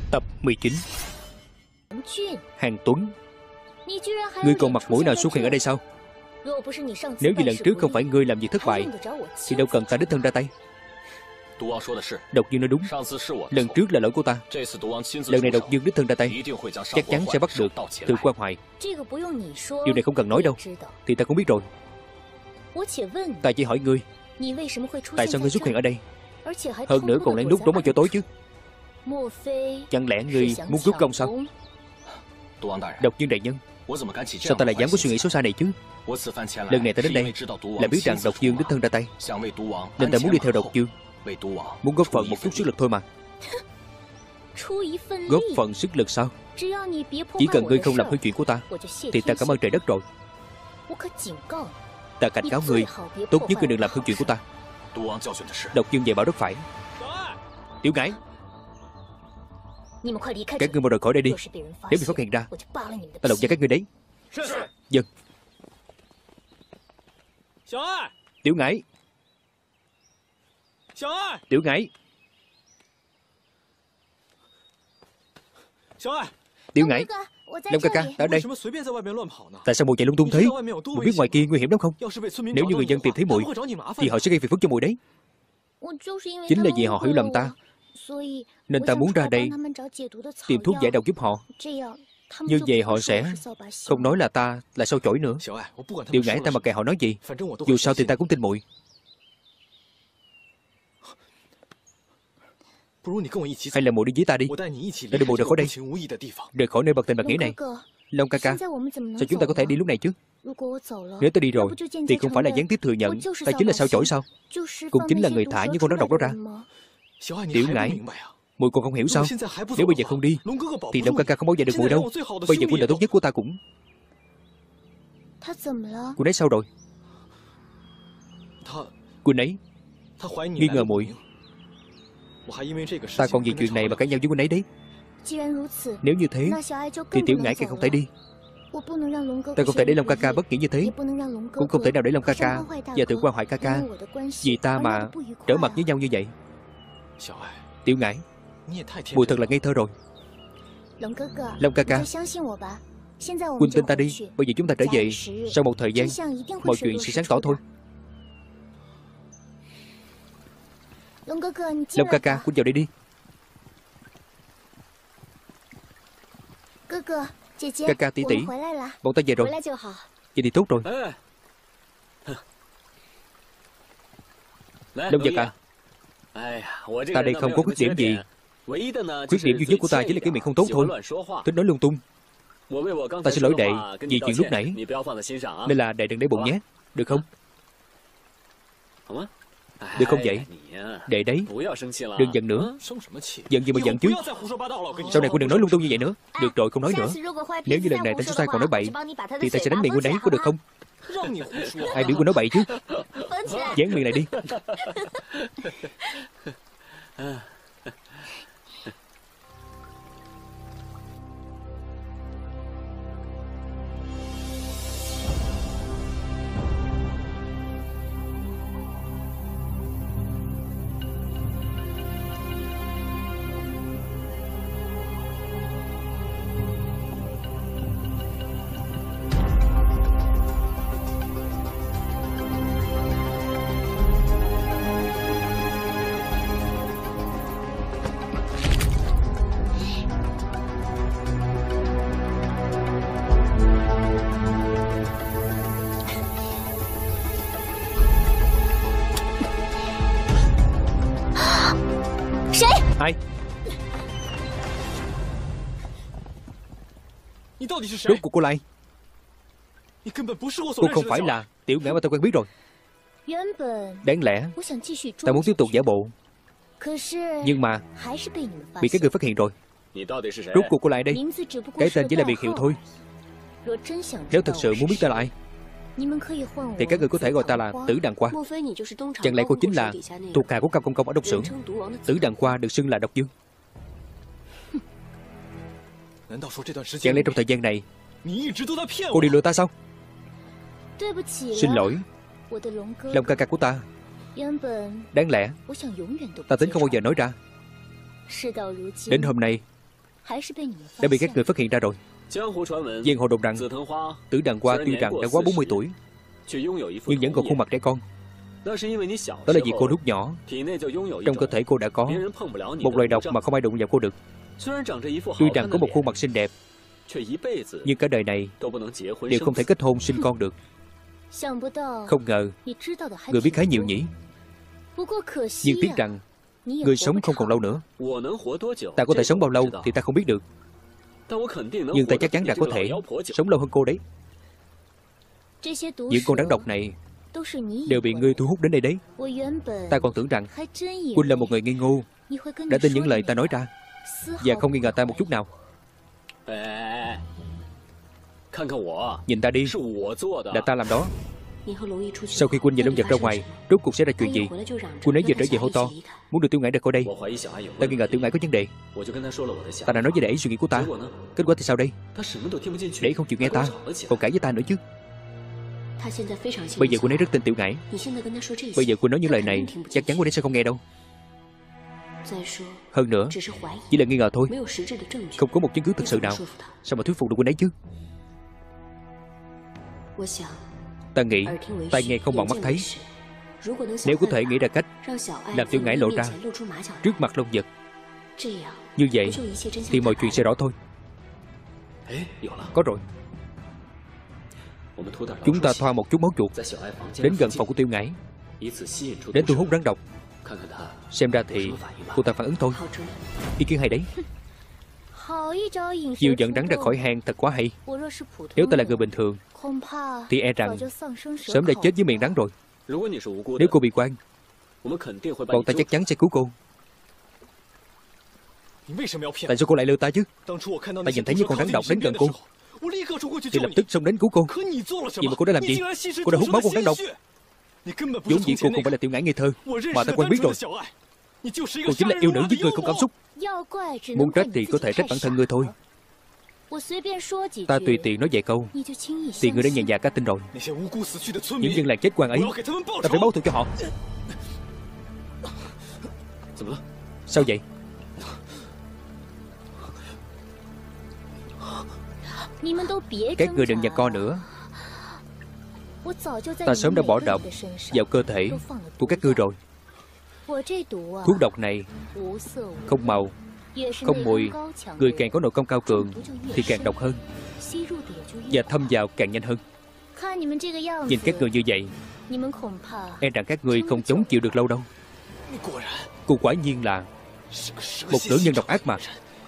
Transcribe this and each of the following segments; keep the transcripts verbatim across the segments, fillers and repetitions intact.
Tập mười chín. Hàng Tuấn, ngươi còn mặt mũi nào xuất hiện ở đây sao? Nếu như lần trước không phải ngươi làm việc thất bại thì đâu cần ta đích thân ra tay. Độc Dương nói đúng, lần trước là lỗi của ta. Lần này Độc Dương đích thân ra tay, chắc chắn sẽ bắt được Từ Quan Hoài. Điều này không cần nói đâu, thì ta cũng biết rồi. Ta chỉ hỏi ngươi, tại sao ngươi xuất hiện ở đây, hơn nữa còn lén lút trốn ở chỗ tối chứ? Chẳng lẽ ngươi muốn cướp công sao? Độc Dương đại nhân, sao ta lại dám có suy nghĩ xấu xa này chứ? Lần này ta đến đây là biết rằng Độc Dương đích thân ra tay, nên ta muốn đi theo Độc Dương, muốn góp phần một chút sức lực thôi mà. Góp phần sức lực sao? Chỉ cần ngươi không làm hư chuyện của ta thì ta cảm ơn trời đất rồi. Ta cảnh cáo ngươi, tốt nhất ngươi đừng làm hư chuyện của ta. Độc Dương dạy bảo rất phải. Tiểu Ngải, các ngươi mau rời khỏi đây đi. Nếu bị phát hiện ra, ta lột da các ngươi đấy. Dân. Tiểu Ngải, Tiểu Ngải, Tiểu Ngải, Long ca ca, ta ở đây. Tại sao muội chạy lung tung thế? Muội biết ngoài kia nguy hiểm lắm không? Nếu như người dân tìm thấy muội thì họ sẽ gây phiền phức cho muội đấy. Chính là vì họ hiểu lầm ta, nên ta muốn ra đây tìm thuốc giải độc giúp họ. Như vậy họ sẽ không nói là ta là sao chổi nữa. Tiểu Ngải, ta mặc kệ họ nói gì, dù sao thì ta cũng tin muội. Hay là muội đi với ta đi, để đưa muội rời khỏi đây, rời khỏi nơi bạc tình bạc nghĩa này. Long ca ca, sao chúng ta có thể đi lúc này chứ? Nếu ta đi rồi thì không phải là gián tiếp thừa nhận ta chính là sao chổi sao? Cũng chính là người thả những con rắn độc đó ra. Tiểu Ngải, muội còn không hiểu sao? Nếu bây giờ không đi thì Long ca ca không bao giờ được muội đâu. Bây giờ huynh là tốt nhất của ta cũng. Cô ấy sao rồi? Cô ấy nghi ngờ muội. Ta còn vì chuyện này mà cãi nhau với huynh ấy đấy. Nếu như thế thì Tiểu Ngải càng không thể đi. Ta không thể để Long ca ca bất nghĩa như thế, cũng không thể nào để Long ca ca và Từ Quan Hoài ca ca vì ta mà trở mặt với nhau như vậy. Tiểu Ngải, muội thật là ngây thơ rồi. Long ca ca, huynh tin ta đi. Bây giờ chúng ta trở về, sau một thời gian mọi chuyện sẽ sáng tỏ thôi. Long ca ca, huynh vào đây đi. Ca ca tỷ tỷ, bọn ta về rồi. Vậy thì tốt rồi. Long Giật à, ta đây không có khuyết điểm gì. Khuyết điểm duy nhất của ta chỉ là cái miệng không tốt thôi, thích nói lung tung. Ta xin lỗi đệ vì chuyện lúc nãy, nên là đệ đừng để bụng nhé, được không? Được không vậy? Đệ đấy, đừng giận nữa. Giận gì mà giận chứ? Sau này cô đừng nói lung tung như vậy nữa. Được rồi, không nói nữa. Nếu như lần này tên số sai còn nói bậy thì ta sẽ đánh miệng cô đấy, có được không? Ai biểu cô nói bậy chứ? Dán miệng lại đi. Ai? Rốt cuộc cô là ai? Cô không phải là Tiểu Ngải mà ta quen biết rồi. Đáng lẽ ta muốn tiếp tục giả bộ, nhưng mà bị các người phát hiện rồi. Rốt cuộc cô là ai đây? Cái tên chỉ là biệt hiệu thôi. Nếu thật sự muốn biết ta là ai thì các người có thể gọi ta là Tử Đằng Qua. Chẳng lẽ cô chính là thuộc hạ của Cao Công Công ở độc xưởng? Tử Đằng Qua được xưng là Độc Dương. Chẳng lẽ trong thời gian này cô đi lừa ta sao? Xin lỗi, Long ca ca của ta. Đáng lẽ ta tính không bao giờ nói ra. Đến hôm nay đã bị các người phát hiện ra rồi. Giang hồ đồn rằng Tử Đằng Hoa tuy rằng đã quá bốn mươi tuổi, nhưng vẫn còn khuôn mặt trẻ con. Đó là vì cô lúc nhỏ trong cơ thể cô đã có một loại độc mà không ai đụng vào cô được. Tuy rằng có một khuôn mặt xinh đẹp, nhưng cả đời này đều không thể kết hôn sinh con được. Không ngờ người biết khá nhiều nhỉ. Nhưng tiếc rằng người sống không còn lâu nữa. Ta có thể sống bao lâu thì ta không biết được, nhưng ta chắc chắn là có thể sống lâu hơn cô đấy. Những con rắn độc này đều bị ngươi thu hút đến đây đấy. Ta còn tưởng rằng Huynh là một người ngây ngô, đã tin những lời ta nói ra và không nghi ngờ ta một chút nào. Nhìn ta đi, là ta làm đó. Sau khi Huynh và Lâm Giật ra ngoài, rốt cuộc sẽ ra chuyện gì? Huynh ấy vừa trở về hô to muốn đưa Tiểu Ngải ra khỏi đây. Ta nghi ngờ Tiểu Ngải có vấn đề. Ta đã nói với đệ ấy suy nghĩ của ta. Kết quả thì sao đây? Đệ ấy không chịu nghe ta, còn cãi với ta nữa chứ. Bây giờ Huynh ấy rất tin Tiểu Ngải. Bây giờ Huynh nói những lời này, chắc chắn Huynh ấy sẽ không nghe đâu. Hơn nữa, chỉ là nghi ngờ thôi, không có một chứng cứ thực sự nào. Sao mà thuyết phục được Huynh ấy chứ? Ta nghĩ tai nghe không bằng mắt thấy. Nếu có thể nghĩ ra cách làm Tiểu Ngải lộ ra trước mặt Long Giật, như vậy thì mọi chuyện sẽ rõ thôi. Có rồi. Chúng ta thoa một chút máu chuột đến gần phòng của Tiểu Ngải, đến thu hút rắn độc. Xem ra thì cô ta phản ứng thôi. Ý kiến hay đấy. Chiêu dẫn rắn ra khỏi hang thật quá hay. Nếu ta là người bình thường thì e rằng sớm đã chết với miệng rắn rồi. Nếu cô bị quan, bọn ta chắc chắn sẽ cứu cô. Tại sao cô lại lừa ta chứ? Ta nhìn thấy những con rắn độc đến gần cô thì lập tức xông đến cứu cô. Nhưng mà cô đã làm gì? Cô đã hút máu con rắn độc. Vốn dĩ cô không phải là Tiểu Ngải ngây thơ mà ta quen biết rồi. Cô chính là yêu nữ giết người không cảm xúc. Muốn trách thì có thể trách bản thân ngươi thôi. Ta tùy tiện nói vài câu thì ngươi đã nhàn nhạt cả tin rồi. Những dân làng chết quan ấy, ta phải báo thù cho họ. Sao vậy? Các người đừng giằng co nữa. Ta sớm đã bỏ độc vào cơ thể của các ngươi rồi. Thuốc độc này không màu, không mùi. Người càng có nội công cao cường thì càng độc hơn, và thâm vào càng nhanh hơn. Nhìn các người như vậy, e rằng các người không chống chịu được lâu đâu. Cô quả nhiên là một nữ nhân độc ác mà.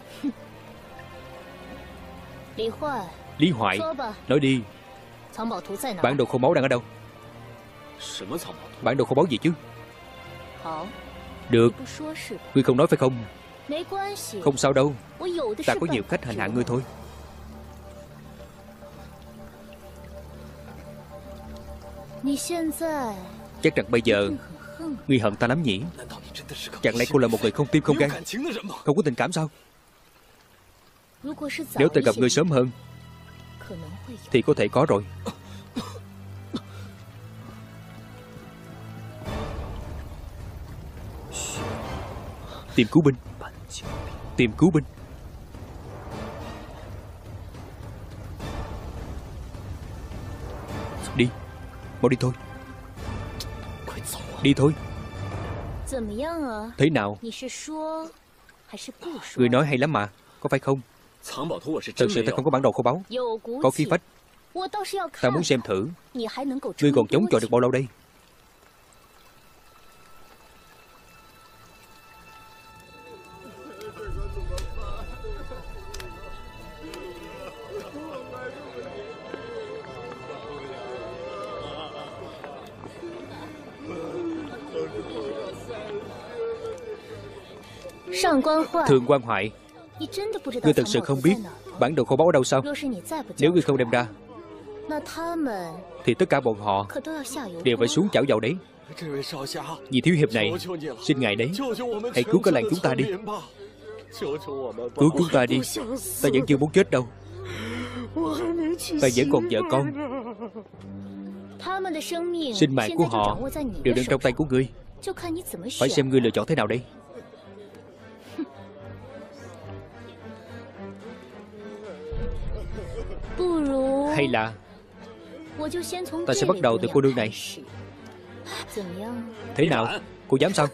Lý Hoại, nói đi, bản đồ khô máu đang ở đâu? Bản đồ khô máu gì chứ? Được, ngươi không nói phải không? Không sao đâu, ta có nhiều cách hành hạ ngươi thôi. Chắc rằng bây giờ ngươi hận ta lắm nhỉ? Chẳng lẽ cô là một người không tim không gan, không có tình cảm sao? Nếu ta gặp ngươi sớm hơn thì có thể có rồi. Tìm cứu binh. Tìm cứu binh. Đi, mau đi thôi. Đi thôi. Thế nào? Người nói hay lắm mà, có phải không? Thật sự ta không có bản đồ khô báu, có khí phách. Ta muốn xem thử ngươi còn chống chọi được bao lâu đây. Thượng quan Hoại, ngươi thật sự không biết bản đồ khô báu ở đâu sao? Nếu ngươi không đem ra thì tất cả bọn họ đều phải xuống chảo dầu đấy. Vì thiếu hiệp này, xin ngài đấy, hãy cứu cả làng chúng ta đi. Cứu chúng ta đi, ta vẫn chưa muốn chết đâu. Ta vẫn còn vợ con. Sinh mạng của họ đều đang trong tay của ngươi. Phải xem ngươi lựa chọn thế nào đây. Hay là ta sẽ bắt đầu từ cô nương này. Thế nào? Cô dám sao?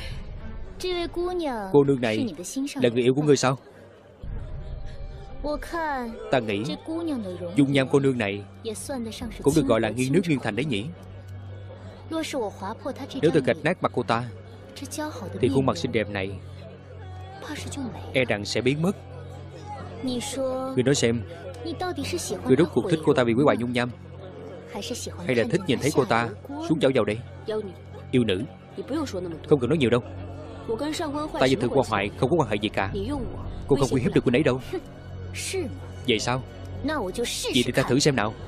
Cô nương này là người yêu của ngươi sao? Ta nghĩ dung nhan cô nương này cũng được gọi là nghiêng nước nghiêng thành đấy nhỉ. Nếu tôi gạch nát mặt cô ta thì khuôn mặt xinh đẹp này e rằng sẽ biến mất. Ngươi nói xem, ngươi rốt cuộc thích cô ta vì quý hoài nhung nham, hay là thích nhìn thấy cô ta xuống chảo dầu đây? Yêu nữ, không cần nói nhiều đâu. Ta và Thượng Quan Hoại không có quan hệ gì cả. Cô không uy hiếp được cô ấy đâu. Vậy sao? Vậy thì ta thử xem nào.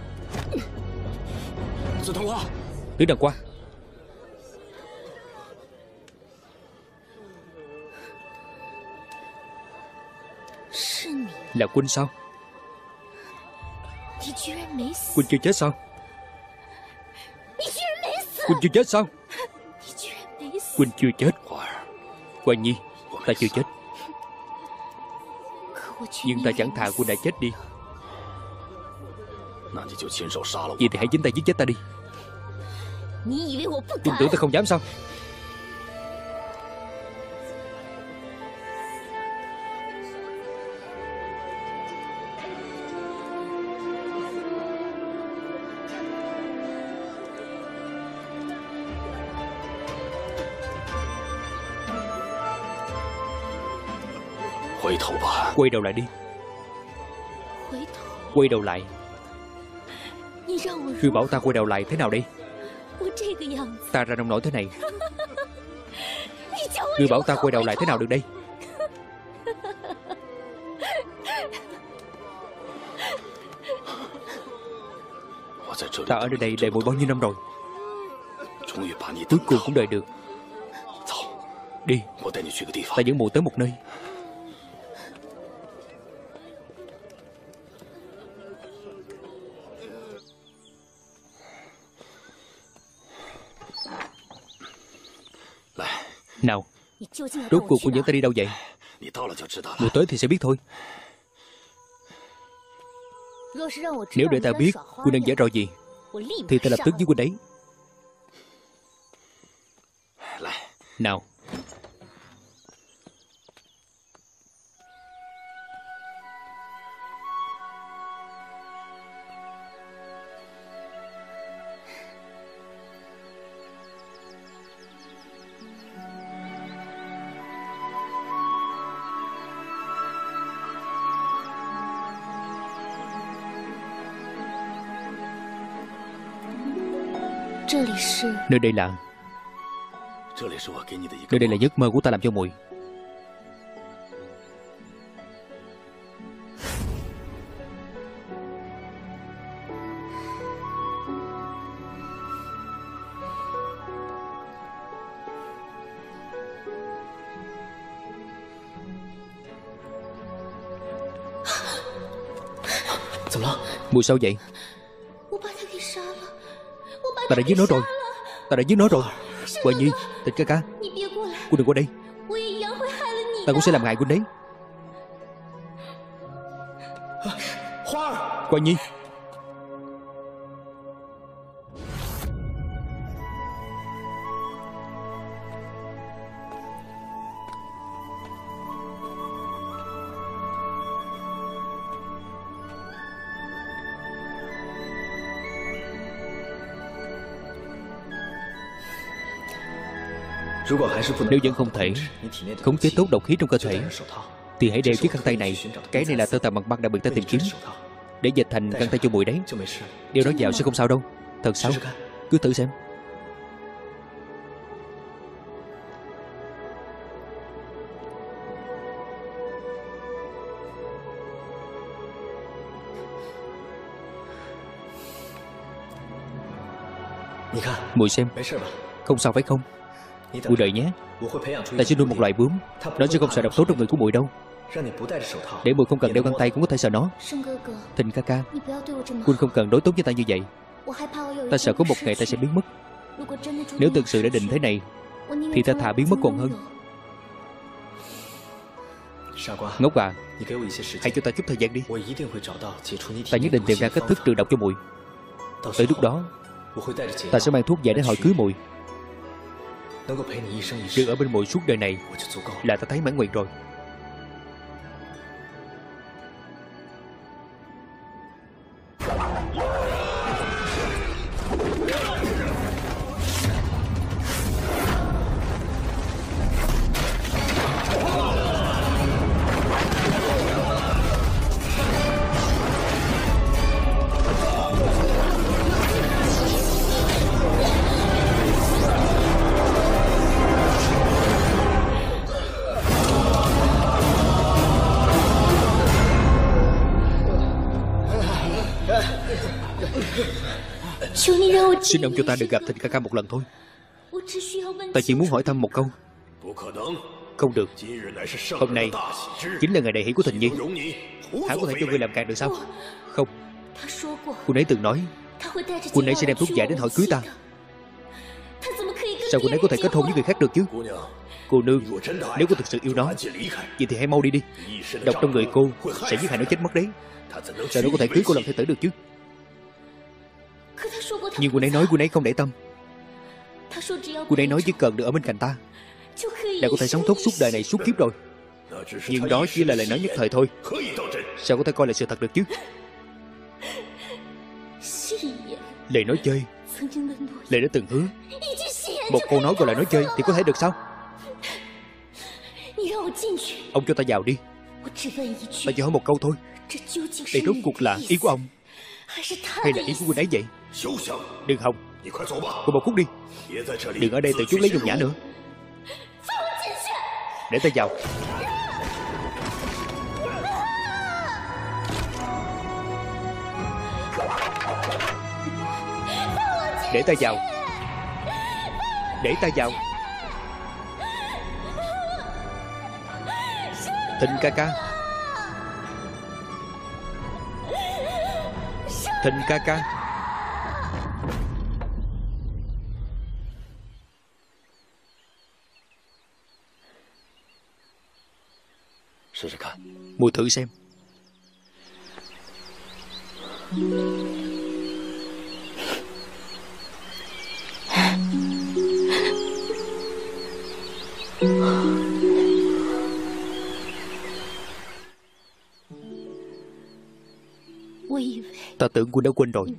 Tứ Đằng Qua. Là Quynh sao? Quynh chưa chết sao? Quynh chưa chết sao? Quynh chưa chết. Hoa Nhi, ta chưa chết. Nhưng ta chẳng thà Quynh đã chết đi. Vậy thì hãy chính tay giết chết ta đi. Quynh tưởng ta không dám sao? Quay đầu lại đi. Quay đầu lại. Ngươi bảo ta quay đầu lại thế nào đây? Ta ra nông nổi thế này, ngươi bảo ta quay đầu lại thế nào được đây? Ta ở nơi đây đợi muội bao nhiêu năm rồi, cuối cùng cũng đợi được. Đi, ta dẫn muội tới một nơi. Nào, rốt cuộc cô dẫn ta đi đâu vậy? Muội tới thì sẽ biết thôi. Nếu để ta biết cô đang giả trò gì thì ta lập tức giết cô đấy. Nào. Nơi đây là Nơi đây là giấc mơ của ta làm cho muội. Muội sao vậy? Ta đã giết nó rồi. Ta đã giết nó rồi. Hoa Nhi, Tịch ca ca, cô đừng qua đây. Ta cũng sẽ làm hại cô đấy. Hoa Nhi. Nếu vẫn không thể khống chế tốt độc khí trong cơ thể thì hãy đeo chiếc găng tay này. Cái này là tơ tằm bằng băng đặc biệt ta tìm kiếm, để dệt thành găng tay cho muội đấy. Đeo nó vào sẽ không sao đâu. Thật sao? Cứ thử xem. Muội xem. Không sao phải không? Muội đợi nhé. Ta sẽ nuôi một loài bướm. Nó sẽ không sợ độc tố trong người của muội đâu. Để muội không cần đeo găng tay cũng có thể sợ nó. Thịnh ca ca, Quân không cần đối tốt với ta như vậy. Ta sợ có một ngày ta sẽ biến mất. Nếu thực sự đã định thế này thì ta thà biến mất còn hơn. Ngốc à, hãy cho ta chút thời gian đi. Ta nhất định tìm ra cách thức trừ độc cho muội. Tới lúc đó ta sẽ mang thuốc giải đến hỏi cưới muội. Được ở bên muội suốt đời này là ta thấy mãn nguyện rồi. Xin ông cho ta được gặp Thịnh ca ca một lần thôi. Ta chỉ muốn hỏi thăm một câu. Không được. Hôm nay chính là ngày đại hỷ của Thịnh Nhi. Hả có thể cho ngươi làm càng được sao? Không. Cô ấy từng nói cô ấy sẽ đem thuốc giải đến hỏi cưới ta. Sao cô ấy có thể kết hôn với người khác được chứ? Cô nương, nếu cô thực sự yêu nó, vậy thì hãy mau đi đi. Độc trong người cô sẽ giết hại nó chết mất đấy. Sao nó có thể cưới cô làm thê tử được chứ? Nhưng cô ấy nói cô ấy không để tâm. Cô ấy nói chỉ cần được ở bên cạnh ta là có thể sống tốt suốt đời này suốt kiếp rồi. Nhưng đó chỉ là lời nói nhất thời thôi. Sao có thể coi là sự thật được chứ? Lời nói chơi, lời đã từng hứa. Một câu nói gọi là nói chơi thì có thể được sao? Ông cho ta vào đi. Ta chỉ hỏi một câu thôi. Đây rốt cuộc là ý của ông hay là ý của cô ấy vậy? Đừng hòng, cô mau cút đi. Đừng ở đây tự chuốc lấy dùng nhã nữa. Để ta vào. Để ta vào. Để ta vào. Thịnh ca ca. Thịnh ca ca. Mùi thử xem. Ta tưởng cô đã quên rồi.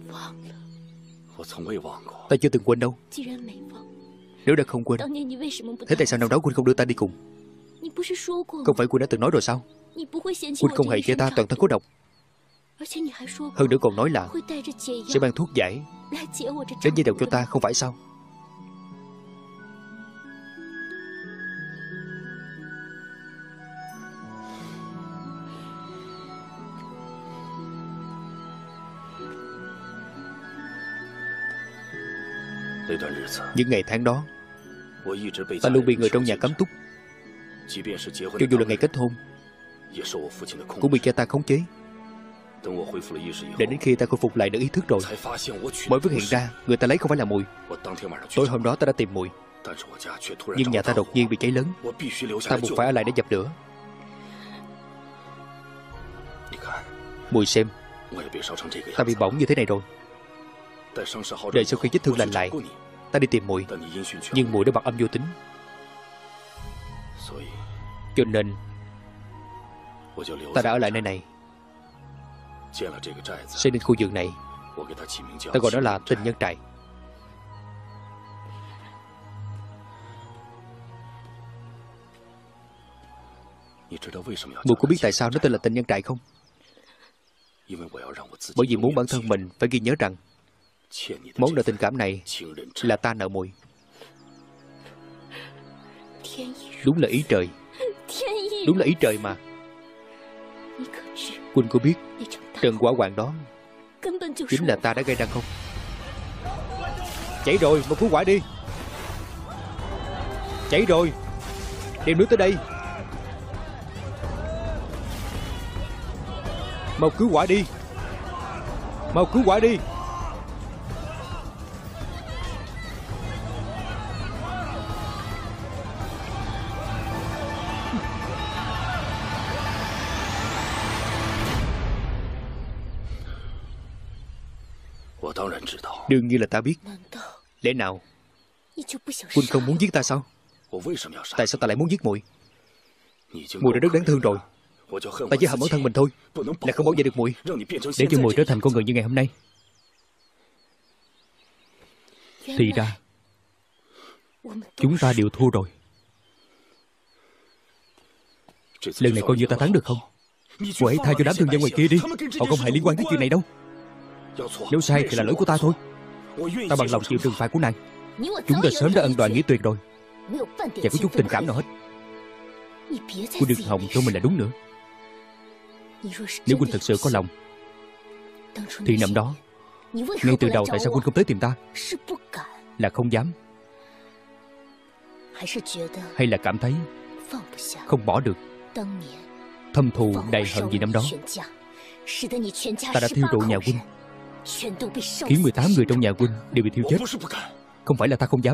Ta chưa từng quên đâu. Nếu đã không quên, thế tại sao năm đó Quynh không đưa ta đi cùng? Không phải Quynh đã từng nói rồi sao? Quynh không hề cho ta toàn thân có độc. Hơn nữa còn nói là sẽ mang thuốc giải đến giải độc cho ta, không phải sao? Những ngày tháng đó, ta luôn bị người trong nhà cấm túc. Cho dù là ngày kết hôn, cũng bị cha ta khống chế. Để đến khi ta khôi phục lại được ý thức rồi, mới phát hiện ra người ta lấy không phải là mùi. Tối hôm đó ta đã tìm mùi, nhưng nhà ta đột nhiên bị cháy lớn. Ta buộc phải ở lại để dập lửa. Mùi xem, ta bị bỏng như thế này rồi. Đợi sau khi vết thương lành lại, ta đi tìm muội, nhưng muội đã bật âm vô tính. Cho nên ta đã ở lại nơi này, xây nên khu vườn này. Ta gọi đó là tình nhân trại. Muội có biết tại sao nó tên là tình nhân trại không? Bởi vì muốn bản thân mình phải ghi nhớ rằng món nợ tình cảm này là ta nợ muội. Đúng là ý trời. Đúng là ý trời mà. Quynh có biết trận hỏa hoạn đó chính là ta đã gây ra không? Cháy rồi, mau cứu hỏa đi. Cháy rồi, đem nước tới đây. Mau cứu hỏa đi. Mau cứu hỏa đi. Đương nhiên là ta biết. Lẽ nào Huynh không muốn giết ta sao? Tại sao ta lại muốn giết muội? Muội đã rất đáng thương rồi. Ta chỉ hận bản thân mình thôi, là không bảo vệ được muội, để cho muội trở thành con người như ngày hôm nay. Thì ra chúng ta đều thua rồi. Lần này coi như ta thắng được không? Muội hãy tha cho đám thương nhân ngoài kia đi, họ không hề liên quan đến chuyện này đâu. Nếu sai thì là lỗi của ta thôi. Ta bằng lòng chịu trừng phạt của nàng. Chúng ta sớm đã ân đoạn nghĩa tuyệt rồi, chẳng có chút tình cảm nào hết. Huynh đừng hòng cho mình là đúng nữa. Nếu Huynh thật sự có lòng thì năm đó ngay từ đầu tại sao Huynh không tới tìm ta? Là không dám, hay là cảm thấy không bỏ được thâm thù đầy hận vì năm đó ta đã thiêu rụi nhà Huynh, khiến mười tám người trong nhà Huynh đều bị thiêu chết? Không phải là ta không dám,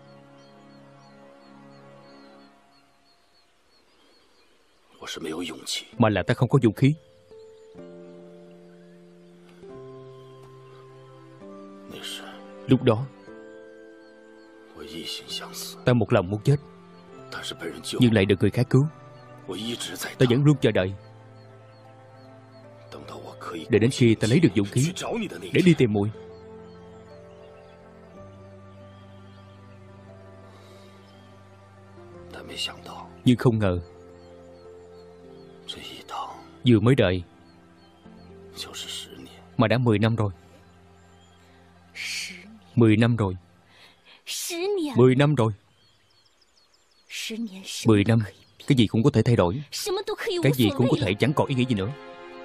mà là ta không có dũng khí. Lúc đó ta một lòng muốn chết, nhưng lại được người khác cứu. Ta vẫn luôn chờ đợi, để đến khi ta lấy được dũng khí để đi tìm muội. Nhưng không ngờ vừa mới đợi mà đã mười năm rồi. Mười năm rồi. Mười năm rồi. Mười năm, cái gì cũng có thể thay đổi, cái gì cũng có thể chẳng còn ý nghĩa gì nữa.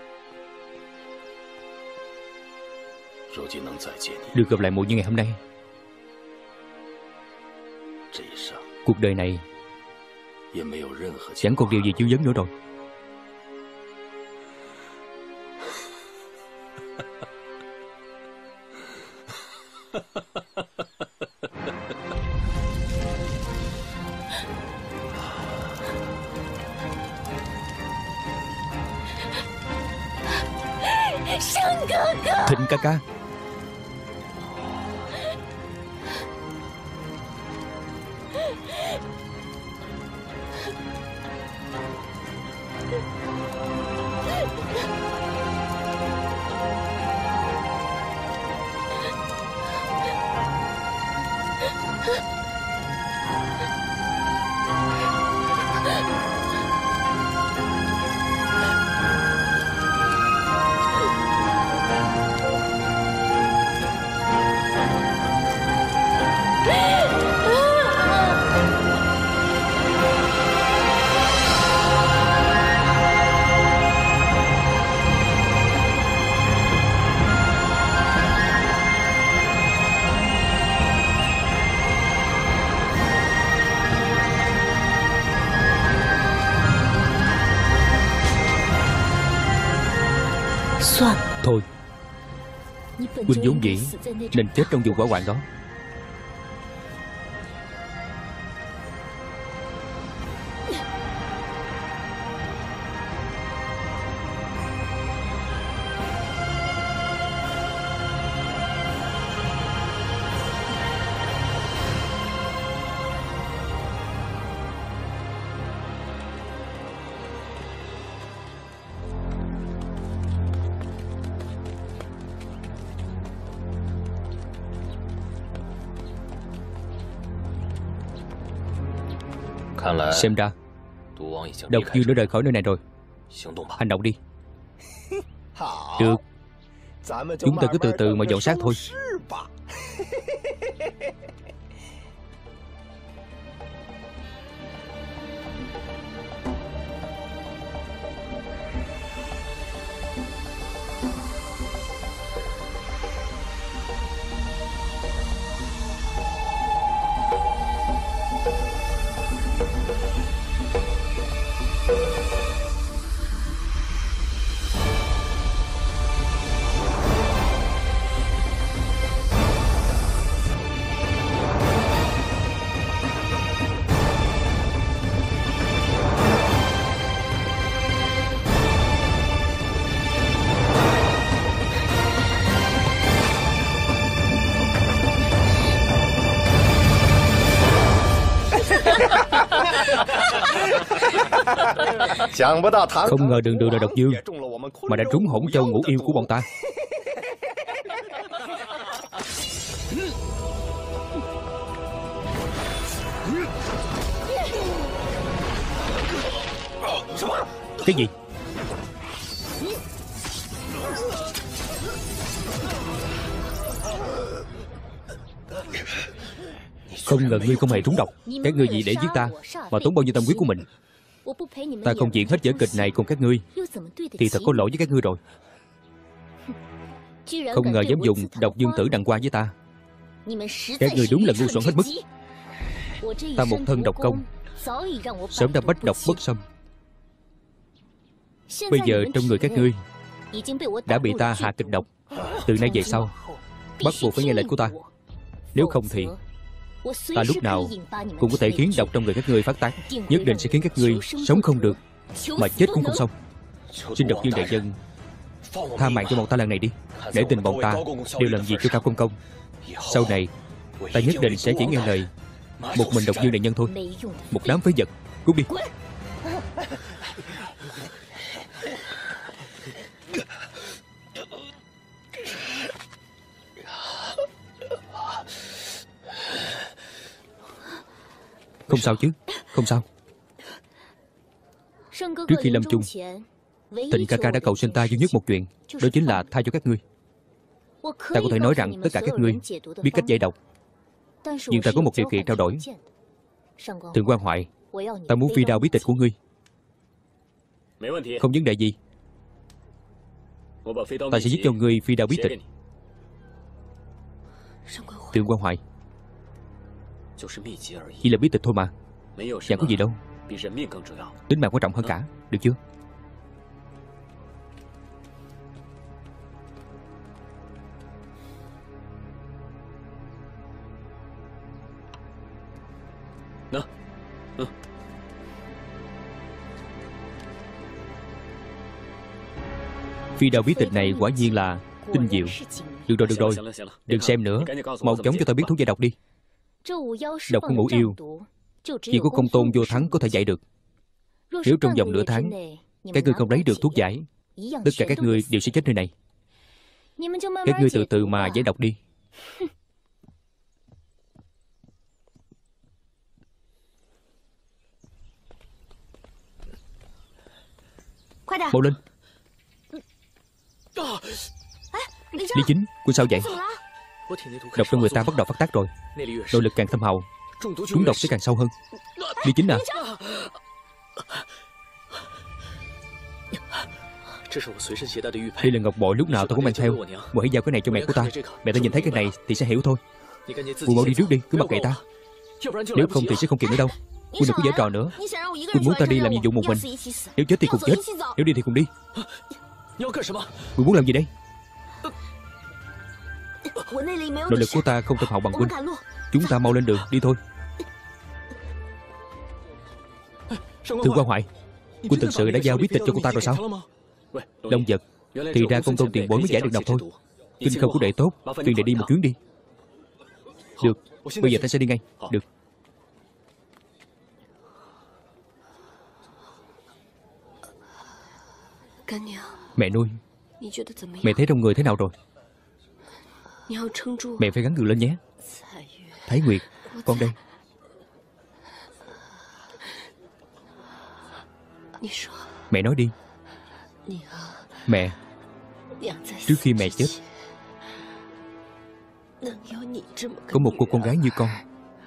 Được gặp lại muội như ngày hôm nay, cuộc đời này chẳng còn điều gì chiếu vấn nữa rồi. Thịnh ca ca. Thôi, Huynh vốn dĩ nên chết trong vụ hỏa hoạn đó. Xem ra Độc Dương đã rời khỏi nơi này rồi. Hành động đi. Được, chúng ta cứ từ từ mà dọn xác thôi. Không ngờ đường đường là độc dương mà đã trúng Hỗn Châu Ngũ Yêu của bọn ta. Cái gì? Không ngờ ngươi không hề trúng độc. Các ngươi vì để giết ta mà tốn bao nhiêu tâm huyết của mình. Ta không diễn hết vở kịch này cùng các ngươi thì thật có lỗi với các ngươi rồi. Không ngờ dám dùng độc dương tử đặng qua với ta. Các ngươi đúng là ngu xuẩn hết mức. Ta một thân độc công sớm đã bách độc bất xâm. Bây giờ trong người các ngươi đã bị ta hạ kịch độc. Từ nay về sau bắt buộc phải nghe lệnh của ta. Nếu không thì ta lúc nào cũng có thể khiến độc trong người các ngươi phát tán. Nhất định sẽ khiến các ngươi sống không được, mà chết cũng không xong. Xin độc dương đại nhân tha mạng cho bọn ta lần này đi. Để tình bọn ta đều làm việc cho Cao Công Công. Sau này ta nhất định sẽ chỉ nghe lời một mình độc dương đại nhân thôi. Một đám phế vật, cút đi. Không sao chứ, không sao. Trước khi lâm chung, Thịnh ca ca đã cầu xin ta duy nhất một chuyện, đó chính là tha cho các ngươi. Ta có thể nói rằng tất cả các ngươi biết cách giải độc, nhưng ta có một điều kiện trao đổi. Thượng quan Hoại, ta muốn phi đao bí tịch của ngươi. Không vấn đề gì. Ta sẽ giúp cho ngươi phi đao bí tịch. Thượng quan Hoại, chỉ là bí tịch thôi mà, chẳng có gì đâu. Tính mạng quan trọng hơn cả, được chưa? Phi đao bí tịch này quả nhiên là tinh diệu. Được rồi, được rồi, đừng xem nữa, mau chóng cho ta biết thuốc giải độc đi. Độc của Ngũ Yêu chỉ có Công Tôn Vô Thắng có thể giải được. Nếu trong vòng nửa tháng các ngươi không lấy được thuốc giải, tất cả các ngươi đều sẽ chết nơi này. Các ngươi từ từ mà giải độc đi. Mau lên. Lý Chính, cô sao vậy? Độc trong người ta bắt đầu phát tác rồi. Nội lực càng thâm hậu, trúng độc sẽ càng sâu hơn. Lý Chính à, đây là ngọc bội lúc nào tôi cũng mang theo. Mời hãy giao cái này cho mẹ của ta. Mẹ ta nhìn thấy cái này thì sẽ hiểu thôi. Cô mau đi trước đi, cứ mặc kệ ta. Nếu không thì sẽ không kịp nữa đâu. Cô đừng có giở trò nữa. Cô muốn ta đi làm nhiệm vụ một mình. Nếu chết thì cùng chết, nếu đi thì cùng đi. Cô muốn làm gì đây? Nội lực của ta không thâm hậu bằng huynh. Chúng ta mau lên đường, đi thôi. Thượng quan Hoại, huynh thực sự đã giao bí tịch cho cô ta rồi sao? Long Vật, thì ra Công Tôn tiền bối mới giải được độc thôi. Kinh không của đệ tốt, truyền đệ đi một chuyến đi. Được, bây giờ ta sẽ đi ngay. Được. Mẹ nuôi, mẹ thấy trong người thế nào rồi? Mẹ phải gắng gượng lên nhé. Thái Nguyệt, con đây. Mẹ nói đi. Mẹ, trước khi mẹ chết, có một cô con gái như con,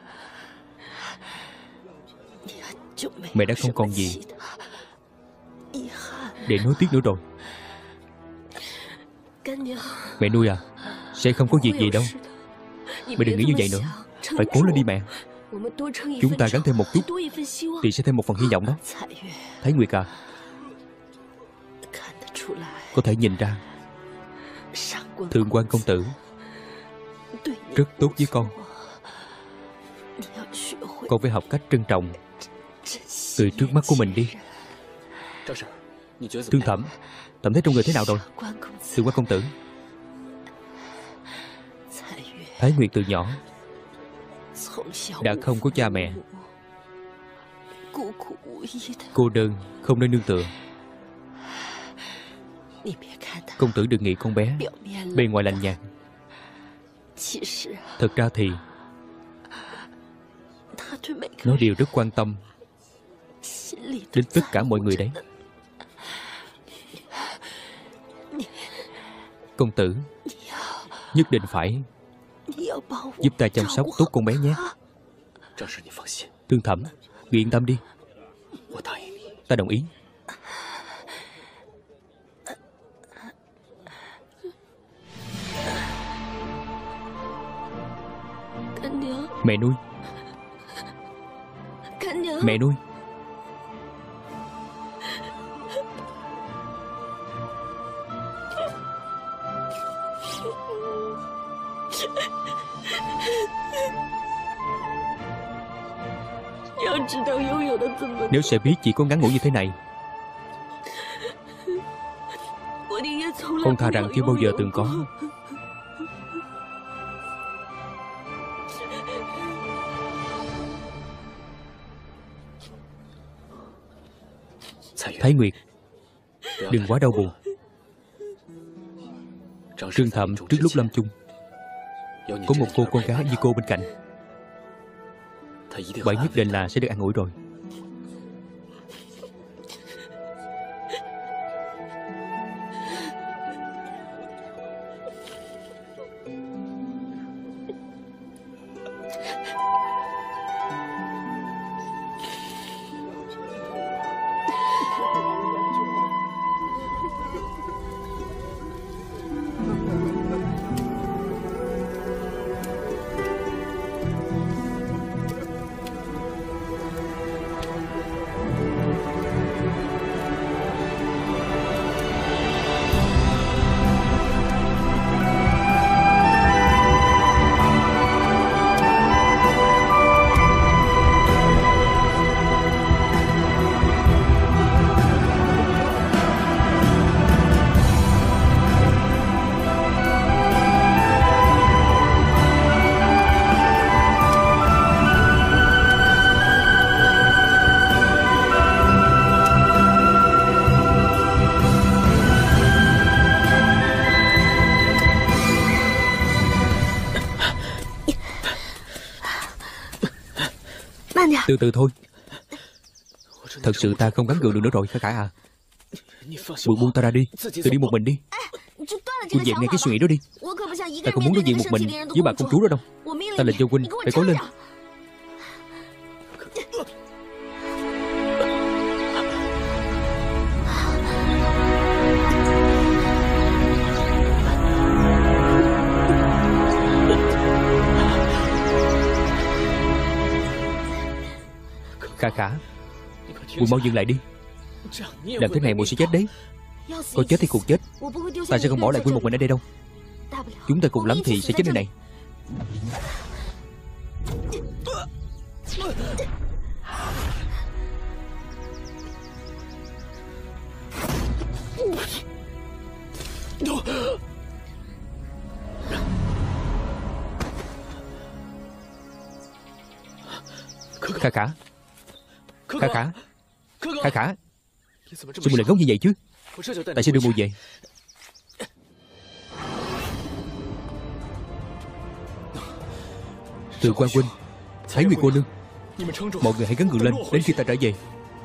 mẹ đã không còn gì để nối tiếc nữa rồi. Mẹ nuôi à, sẽ không có việc gì đâu. Mẹ đừng nghĩ như vậy nữa. Phải cố lên đi mẹ. Chúng ta gắng thêm một chút thì sẽ thêm một phần hy vọng đó. Thái Nguyệt à, có thể nhìn ra Thượng quan công tử rất tốt với con. Con phải học cách trân trọng từ trước mắt của mình đi. Thương Thẩm, Thẩm thấy trong người thế nào rồi? Thượng quan công tử, Thái Nguyệt từ nhỏ đã không có cha mẹ. Cô đơn, không nơi nương tựa. Công tử đừng nghĩ con bé bề ngoài lạnh nhạt. Thật ra thì nó đều rất quan tâm đến tất cả mọi người đấy. Công tử nhất định phải giúp ta chăm sóc tốt con bé nhé. Tương Thẩm, người yên tâm đi. Ta đồng ý. Mẹ nuôi. Mẹ nuôi. Nếu sẽ biết chỉ có ngắn ngủi như thế này, con thà rằng chưa bao giờ từng có. Thái Nguyệt, đừng quá đau buồn. Trương Thẩm trước lúc lâm chung có một cô con gái như cô bên cạnh, vậy nhất định là sẽ được an ủi rồi. Từ từ thôi. Thật sự ta không gắng gượng được nữa rồi, Khả Khả à. Buông buông ta ra đi. Tự đi một mình đi. Huynh dẹp ngay cái suy nghĩ đó đi. Ta không muốn đối diện một mình với bà công chúa đó đâu. Ta lệnh cho huynh phải cố lên. Khả Khả, muội mau dừng lại đi. Làm thế này muội sẽ chết đấy. Có chết thì cùng chết. Ta sẽ không bỏ lại huynh một mình ở đây đâu. Chúng ta cùng lắm thì sẽ chết nơi này. Khả Khả, Khả Khả, Khả Khả, sao muội lại ngốc như vậy chứ? Tại sao đưa muội về? Từ Quan huynh, Thái Nguyệt cô nương, mọi người hãy gắng gượng lên đến khi ta trở về.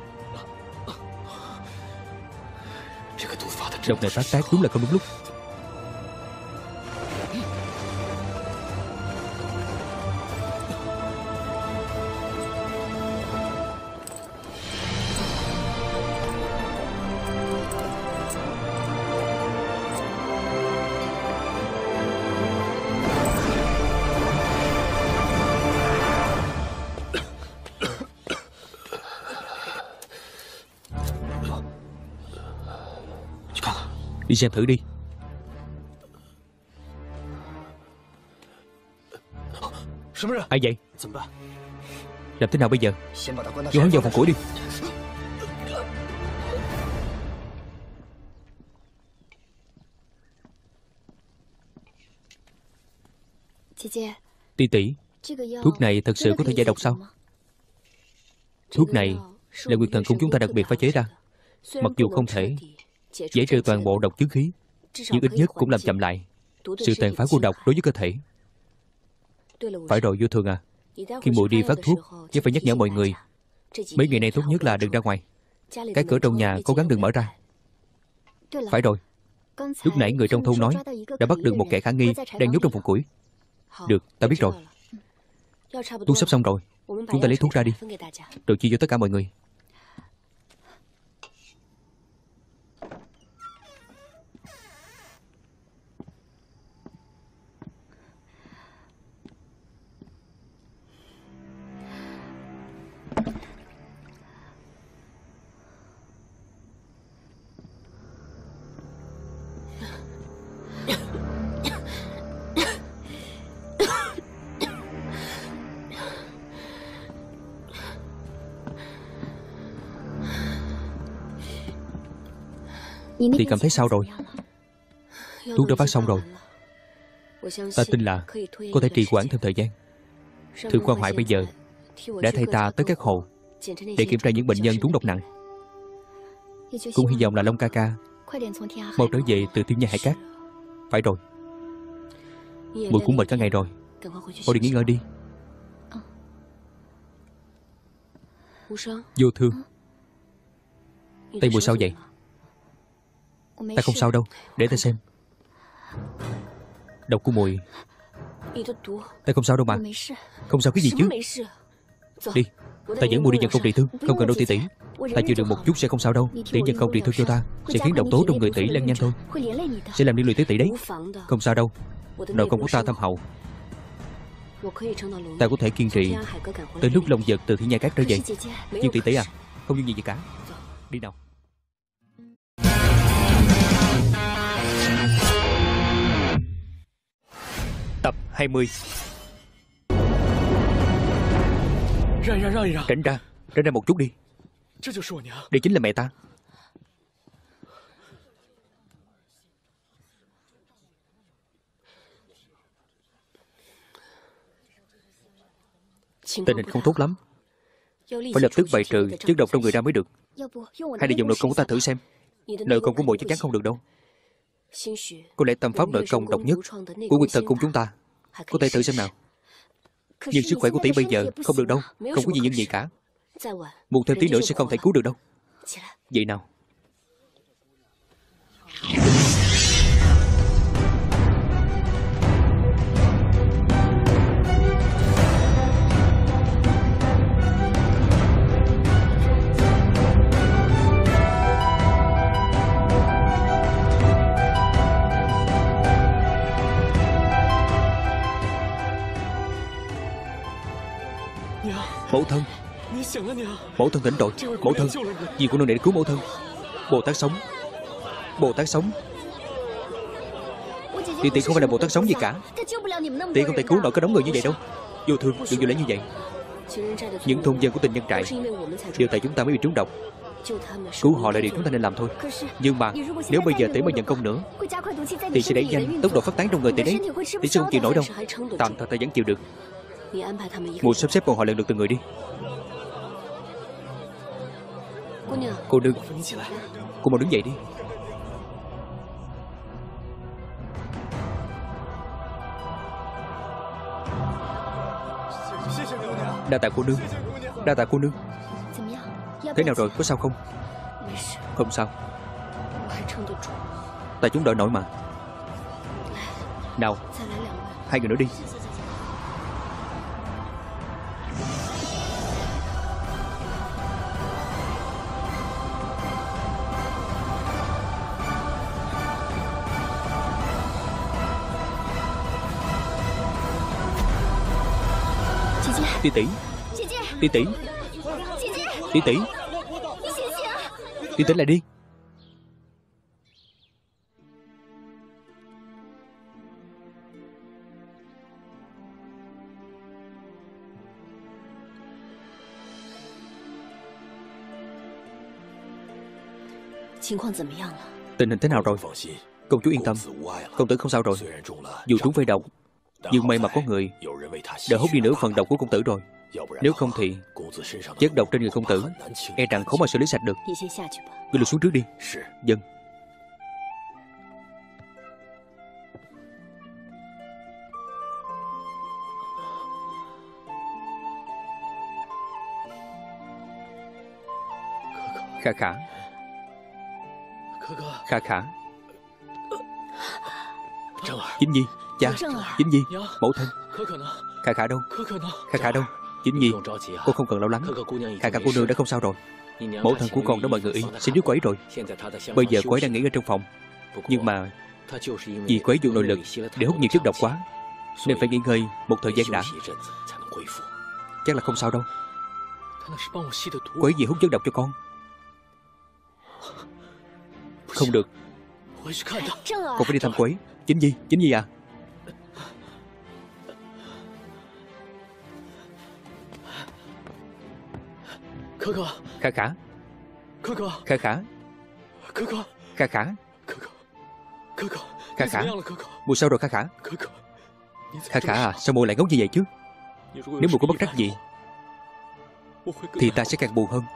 Độc này phát tác đúng là không đúng lúc. Đi xem thử đi. Ai vậy? Làm thế nào bây giờ? Cho hắn vào phòng củi đi. Tỷ tỷ, thuốc này thật sự có thể giải độc sao? Thuốc này là Nguyệt Thần Cung chúng ta đặc biệt phải chế ra. Mặc dù không thể giải trừ toàn bộ độc chứng khí, nhưng ít nhất cũng làm chậm lại sự tàn phá của độc đối với cơ thể. Phải rồi Vô Thường à, khi muội đi phát thuốc nhớ phải nhắc nhở mọi người, mấy ngày nay tốt nhất là đừng ra ngoài, cái cửa trong nhà cố gắng đừng mở ra. Phải rồi, lúc nãy người trong thôn nói đã bắt được một kẻ khả nghi đang nhốt trong phòng củi. Được, ta biết rồi. Thuốc sắp xong rồi, chúng ta lấy thuốc ra đi, rồi chia cho tất cả mọi người. Thì cảm thấy sao rồi? Thuốc đã phát xong rồi. Ta tin là có thể trì hoãn thêm thời gian. Thượng quan Hoại bây giờ đã thay ta tới các hồ để kiểm tra những bệnh nhân trúng độc nặng. Cũng hy vọng là Long ca ca mau trở về từ Thiên Nha Hải Cát. Phải rồi, muội cũng mệt cả ngày rồi, mau đi nghỉ ngơi đi. Vô Thương, tay muội sao vậy? Ta không sao đâu, để ta xem. Độc của muội. Ta không sao đâu mà. Không sao cái gì chứ. Đi, ta dẫn muội đi nhận công trị thương. Không cần đâu tỷ tỷ, ta chịu được một chút sẽ không sao đâu. Tỷ nhận công trị thương cho ta sẽ khiến độc tố trong người tỷ lan nhanh thôi, sẽ làm liên lụy tới tỷ đấy. Không sao đâu, nội công của ta thâm hậu, ta có thể kiên trì tới lúc Long Giật từ Thiên Nha Cát trở về. Nhưng tỷ tỷ à, không như gì gì cả. Đi nào. Tập hai mươi. Tránh ra, tránh ra một chút đi. Đây chính là mẹ ta. Tình hình không tốt lắm, phải lập tức bài trừ chất độc trong người ra mới được. Hay để dùng nội công của ta thử xem. Nội công của muội chắc chắn không được đâu. Có lẽ tâm pháp nội công độc nhất của Nguyệt Thần Cung chúng ta, có thể thử xem nào. Nhưng sức khỏe của tỷ bây giờ không được đâu, không có gì nhân gì cả. Một thêm tí nữa sẽ không thể cứu được đâu. Vậy nào. Mẫu thân, mẫu thân tỉnh rồi. Mẫu thân, gì của nương để cứu mẫu thân. Bồ Tát sống, Bồ Tát sống. Tỷ tỷ không phải là Bồ Tát sống gì cả. Tỷ không thể cứu nổi cái đống người như vậy đâu. Vô Thương, đừng vô lấy như vậy. Những thôn dân của Tình Nhân Trại đều tại chúng ta mới bị trúng độc, cứu họ là điều chúng ta nên làm thôi. Nhưng mà nếu bây giờ tỷ mà nhận công nữa thì sẽ đẩy nhanh tốc độ phát tán trong người tỷ đấy. Tỷ sẽ không chịu nổi đâu. Tạm thời ta vẫn chịu được. Muội sắp xếp bọn họ lần lượt từng người đi. Cô đừng, cô mau đứng dậy đi. Đa tạ cô nương, đa tạ cô nương. Thế nào rồi, có sao không? Không sao, ta chúng đợi nổi mà. Nào, hai người nữa đi. Tỷ tỷ, tỷ tỷ, tỷ tỷ, tỷ tỷ lại đi. Tình hình thế nào rồi? Công chúa yên tâm, công tử không sao rồi. Dù trúng vây độc, nhưng may mà có người đã hút đi nửa phần độc của công tử rồi. Nếu không thì chất độc trên người công tử e rằng khó mà xử lý sạch được. Ngươi lui xuống trước đi. Dân. Khả khả. Khả khả. Chính Nhi. Cha. Chính Nhi. Mẫu thân. Khả khả đâu? Khả khả đâu? Chính Nhi, cô không cần lo lắng. Khả khả cô nương đã không sao rồi. Mẫu thân của con đã mời người y xin giúp cô ấy rồi. Bây giờ cô ấy đang nghỉ ở trong phòng. Nhưng mà vì cô ấy dùng nội lực để hút nhiều chất độc quá, nên phải nghỉ ngơi một thời gian đã. Chắc là không sao đâu. Cô ấy vì hút chất độc cho con. Không được, con phải đi thăm cô ấy. Chính Nhi. Chính Nhi à. Khả khả. Khả khả. Khả khả. Khả khả. Mùi sao rồi Khả khả? Khả khả à, sao mùi lại ngốc như vậy chứ? Nếu mùi có bất trắc gì thì ta sẽ càng buồn hơn.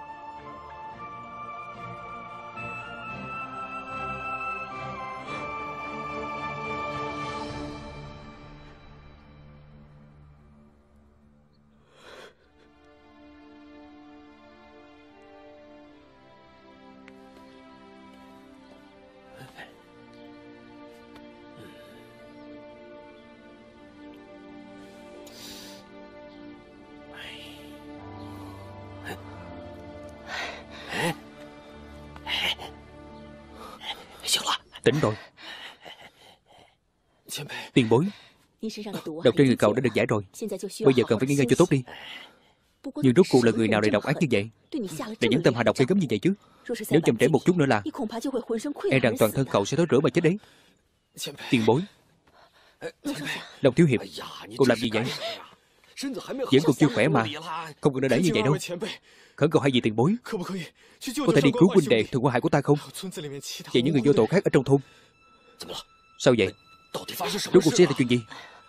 Tỉnh rồi. Tiền bối, độc trên người cậu đã được giải rồi. Bây giờ cần phải nghỉ ngơi cho tốt đi. Nhưng rốt cuộc là người nào lại độc ác như vậy, để nhẫn tâm hạ độc gây gớm như vậy chứ? Nếu chậm trễ một chút nữa là e rằng toàn thân cậu sẽ thối rữa mà chết đấy. Tiền bối. Đồng thiếu hiệp, cậu làm gì vậy? Vẫn còn chưa khỏe mà, không cần đỡ đẩy như vậy đâu. Khẩn cầu hay gì tiền bối, có thể đi cứu huynh đệ thường qua hại của ta không? Vậy những người vô tội khác ở trong thôn. Sao vậy? Rốt cuộc xảy ra chuyện gì?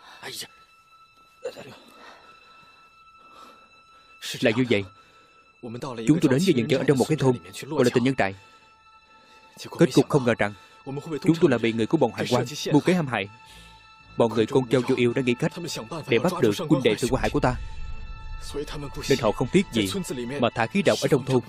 Là như vậy, chúng tôi đến với những chợ ở trong một cái thôn gọi là Tình Nhân Trại. Kết cục không ngờ rằng chúng tôi là bị người của bọn Hàng Quan mưu kế hãm hại. Bọn người con trâu vô yêu đã nghĩ cách để bắt được huynh đệ thường qua hại của ta, nên họ không tiếc gì mà thả khí độc ở trong thôn.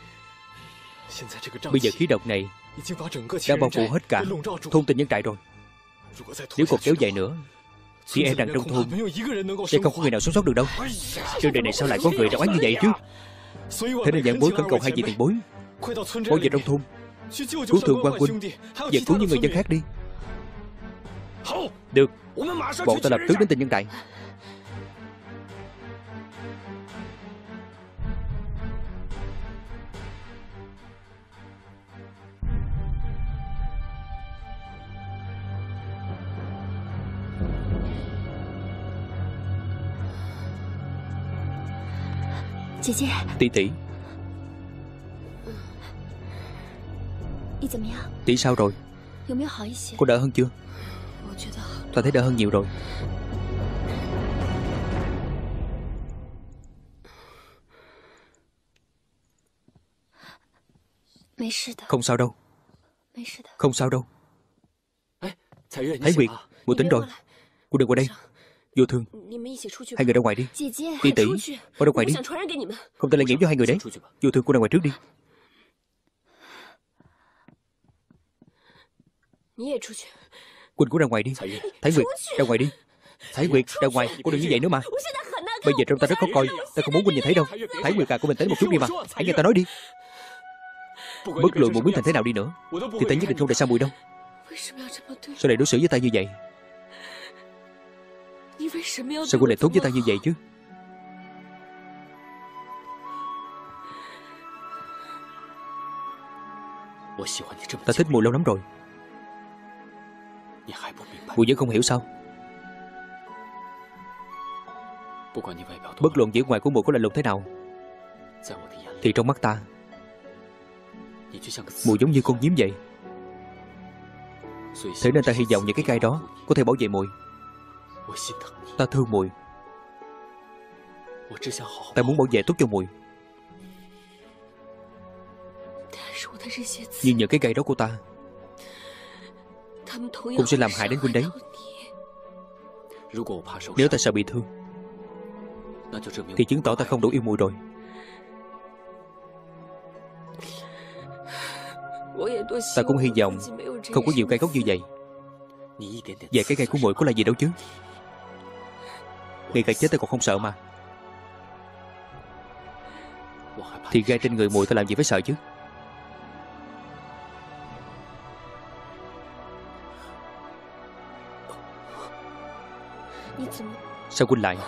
Bây giờ khí độc này đã bao phủ hết cả thôn Tình Nhân Trại rồi. Nếu còn kéo dài nữa thì e rằng trong thôn sẽ không có người nào sống sót được đâu. Trên đời này sao lại có người độc ác như vậy chứ? Thế nên giảng bối khẩn cầu hai vị tiền bối mau về trong thôn cứu Thượng Quan huynh và cứu những người dân khác đi. Được, bọn ta lập tức đến Tình Nhân Trại. Tỷ tỷ, tỷ sao rồi? Có đỡ hơn chưa? Ta thấy đỡ hơn nhiều rồi. Không sao đâu. Không sao đâu. Thái Nguyệt, muội tỉnh rồi. Cô đừng qua đây. Vô Thương, hai người ra ngoài đi. Tỷ tỷ, qua ra ngoài đi. Không thể lây nhiễm cho hai người đấy. Vô Thương, cô ra ngoài trước đi. Quỳnh cũng ra ngoài đi. Thái Nguyệt, ra ngoài đi. Thái Nguyệt, ra ngoài, cô đừng như vậy nữa mà. Bây giờ trong ta rất khó coi, ta không muốn Quỳnh nhìn thấy đâu. Thái Nguyệt à, cô bình tĩnh một chút đi mà. Hãy nghe ta nói đi. Bất luận muội biến thành thế nào đi nữa thì ta nhất định không để xa muội đâu. Sao lại đối xử với ta như vậy? Sao cô lại tốt với ta như vậy chứ? Ta thích muội lâu lắm rồi. Muội vẫn không hiểu sao? Bất luận vẻ ngoài của muội có lạnh lùng thế nào thì trong mắt ta muội giống như con nhím vậy. Thế nên ta hy vọng những cái gai đó có thể bảo vệ muội. Ta thương muội. Ta muốn bảo vệ tốt cho muội. Nhưng những cái cây đó của ta cũng sẽ làm hại đến huynh đấy. Nếu ta sợ bị thương thì chứng tỏ ta không đủ yêu muội rồi. Ta cũng hy vọng không có nhiều cây gốc như vậy. Vài cái cây của muội có là gì đâu chứ. Ngay cả chết ta còn không sợ mà. Thì gai trên người muội ta làm gì phải sợ chứ. Sao huynh lại?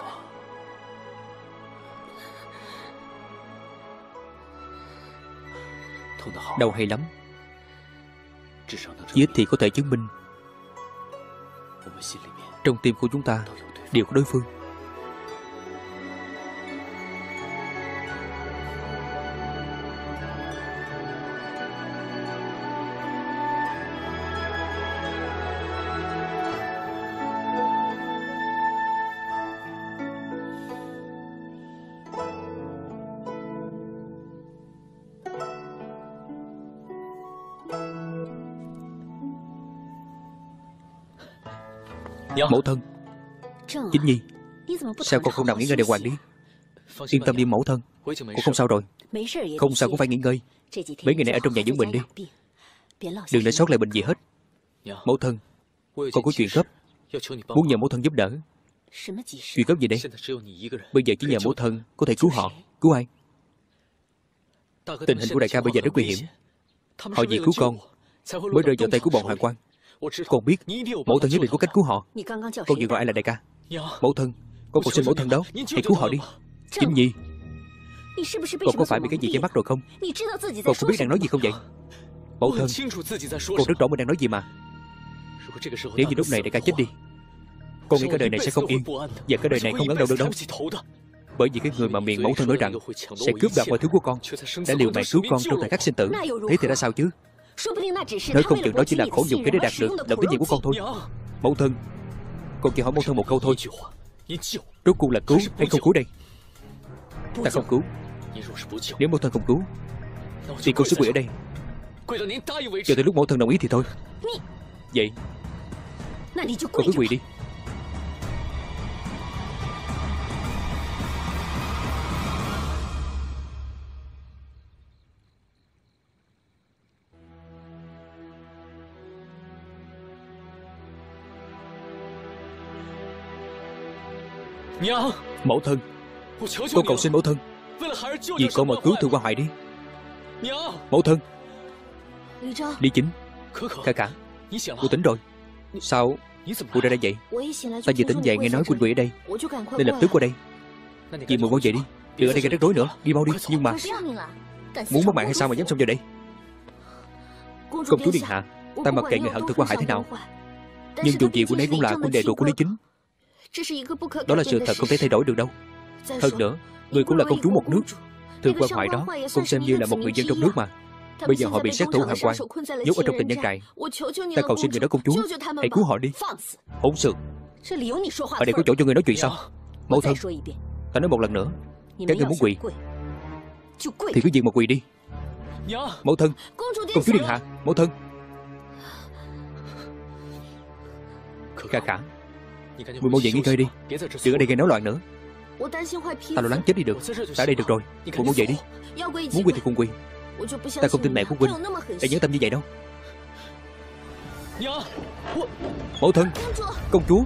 Đau hay lắm. Chí ít thì có thể chứng minh trong tim của chúng ta đều có đối phương. Mẫu thân. Chính Nhi, sao con không nằm nghỉ ngơi đàng hoàng đi? Yên tâm đi mẫu thân, con không sao rồi. Không sao cũng phải nghỉ ngơi. Mấy ngày này ở trong nhà dưỡng bệnh đi, đừng để sót lại bệnh gì hết. Mẫu thân, con có chuyện gấp, muốn nhờ mẫu thân giúp đỡ. Chuyện gấp gì đây? Bây giờ chỉ nhờ mẫu thân có thể cứu họ. Cứu ai? Tình hình của đại ca bây giờ rất nguy hiểm. Họ vì cứu con mới rơi vào tay của bọn Hoàng Quan. Con biết mẫu thân nhất định có cách cứu họ. Con vừa gọi ai là đại ca? Mẫu thân, con cầu xin mẫu thân đó, hãy cứu họ đi. Chính Nhi, con có phải bị cái gì che mắt rồi không? Con có biết đang nói gì không vậy? Mẫu thân, con rất rõ mình đang nói gì mà. Nếu như lúc này đại ca chết đi, con nghĩ cả đời này sẽ không yên, và cả đời này không ngẩng đầu được đâu. Bởi vì cái người mà miệng mẫu thân nói rằng sẽ cướp đoạt mọi thứ của con đã liều mạng cứu con trong thời khắc sinh tử. Thế thì đã sao chứ? Nói không chừng đó chỉ là khổ nhục để đạt được lòng tín nhiệm của con thôi. Mẫu thân, con chỉ hỏi mẫu thân một câu thôi, rốt cuộc là cứu hay không cứu đây? Ta không cứu. Nếu mẫu thân không cứu thì con sẽ quỳ ở đây chờ tới lúc mẫu thân đồng ý thì thôi. Vậy con cứ quỳ đi. Mẫu thân, con cầu xin mẫu thân, vì con mà cứu Thượng Quan Hoài đi. Mẫu thân. Lý Chính, Khả Khả, cô tỉnh rồi. Sao cô ra đây vậy? Ta vừa tỉnh dậy nghe nói Quỳnh quỳ ở đây nên lập tức qua đây. Chị mời mau về đi, đừng ở đây gây rắc rối nữa. Đi mau đi. Nhưng mà muốn mất mạng hay sao mà dám xông vào đây? Công chúa điện hạ, ta mặc kệ người hận Thượng Quan Hải thế nào, nhưng dù gì của nấy cũng là quân đệ ruột của Lý Chính. Đó là sự thật không thể thay đổi được đâu. Hơn nữa, người cũng là công chúa một nước. Thượng Quan Hoài đó cũng xem như là một người dân trong nước mà. Bây giờ họ bị sát thủ Hoàng Quan nhốt ở trong tình nhân trại. Ta cầu xin người đó công chúa, hãy cứu họ đi. Hỗn xược, ở đây có chỗ cho người nói chuyện sao? Mẫu thân, ta nói một lần nữa, các người muốn quỳ thì cứ việc mà quỳ đi. Mẫu thân, công chúa điện hạ, mẫu thân. Khả Khả, muội mau dậy nghỉ ngơi đi, đừng ở đây gây náo loạn nữa. Ta lo lắng chết đi được. Ta ở đây được rồi, muội mau dậy đi. Muốn quỳ thì cùng quỳ. Ta không tin mẹ của huynh đã nhẫn tâm như vậy đâu. Mẫu thân, công chúa.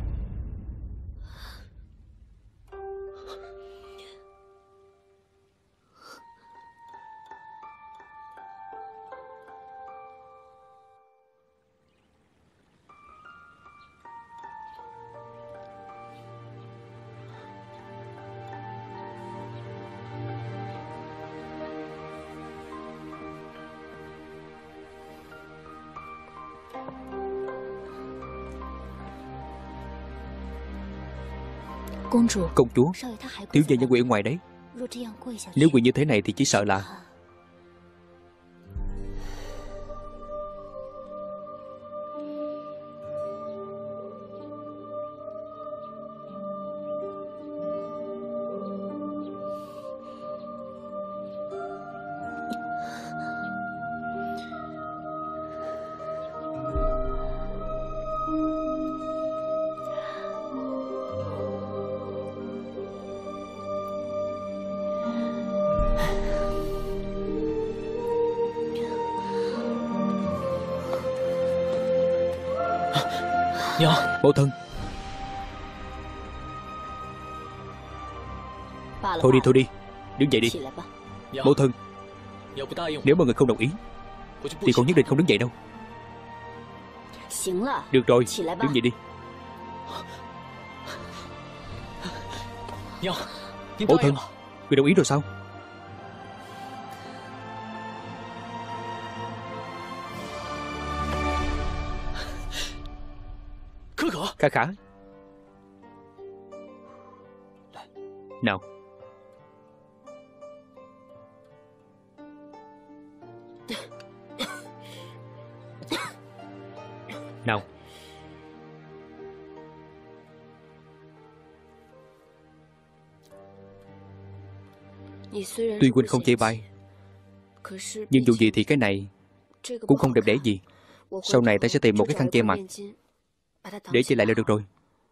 Công chúa, thiếu gia nhân quỳ ở ngoài đấy. Nếu quỳ như thế này thì chỉ sợ là Mẫu thân. Thôi đi thôi đi, đứng dậy đi. Mẫu thân, nếu mà người không đồng ý thì con nhất định không đứng dậy đâu. Được rồi, đứng dậy đi. Mẫu thân, người đồng ý rồi sao? Khả Khả. Nào. Nào. Tuy huynh không chê bai, nhưng dù gì thì cái này cũng không đẹp đẽ gì. Sau này ta sẽ tìm một cái khăn che mặt để che lại là được rồi.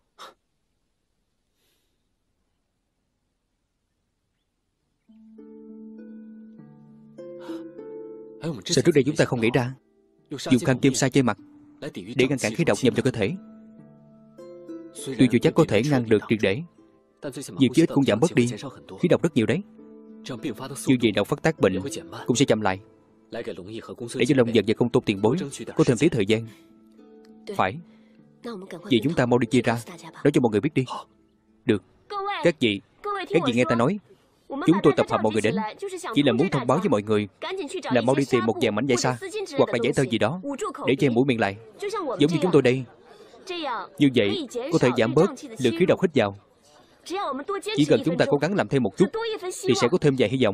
Sao trước đây chúng ta không nghĩ ra dùng khăn kim sa che mặt để ngăn cản khí độc nhập vào cơ thể? Tuy chưa chắc có thể ngăn được triệt để, việc chí ít cũng giảm bớt đi khí độc rất nhiều đấy. Như vậy độc phát tác bệnh cũng sẽ chậm lại, để cho Long Giật và Công Tôn tiền bối có thêm tí thời gian. Phải. Vậy chúng ta mau đi chia ra, nói cho mọi người biết đi. Được. Các vị, các vị nghe ta nói, chúng tôi tập hợp mọi người đến chỉ là muốn thông báo với mọi người là mau đi tìm một vài mảnh vải sa hoặc là giấy tờ gì đó để che mũi miệng lại, giống như chúng tôi đây. Như vậy có thể giảm bớt lượng khí độc hít vào. Chỉ cần chúng ta cố gắng làm thêm một chút thì sẽ có thêm vài hy vọng.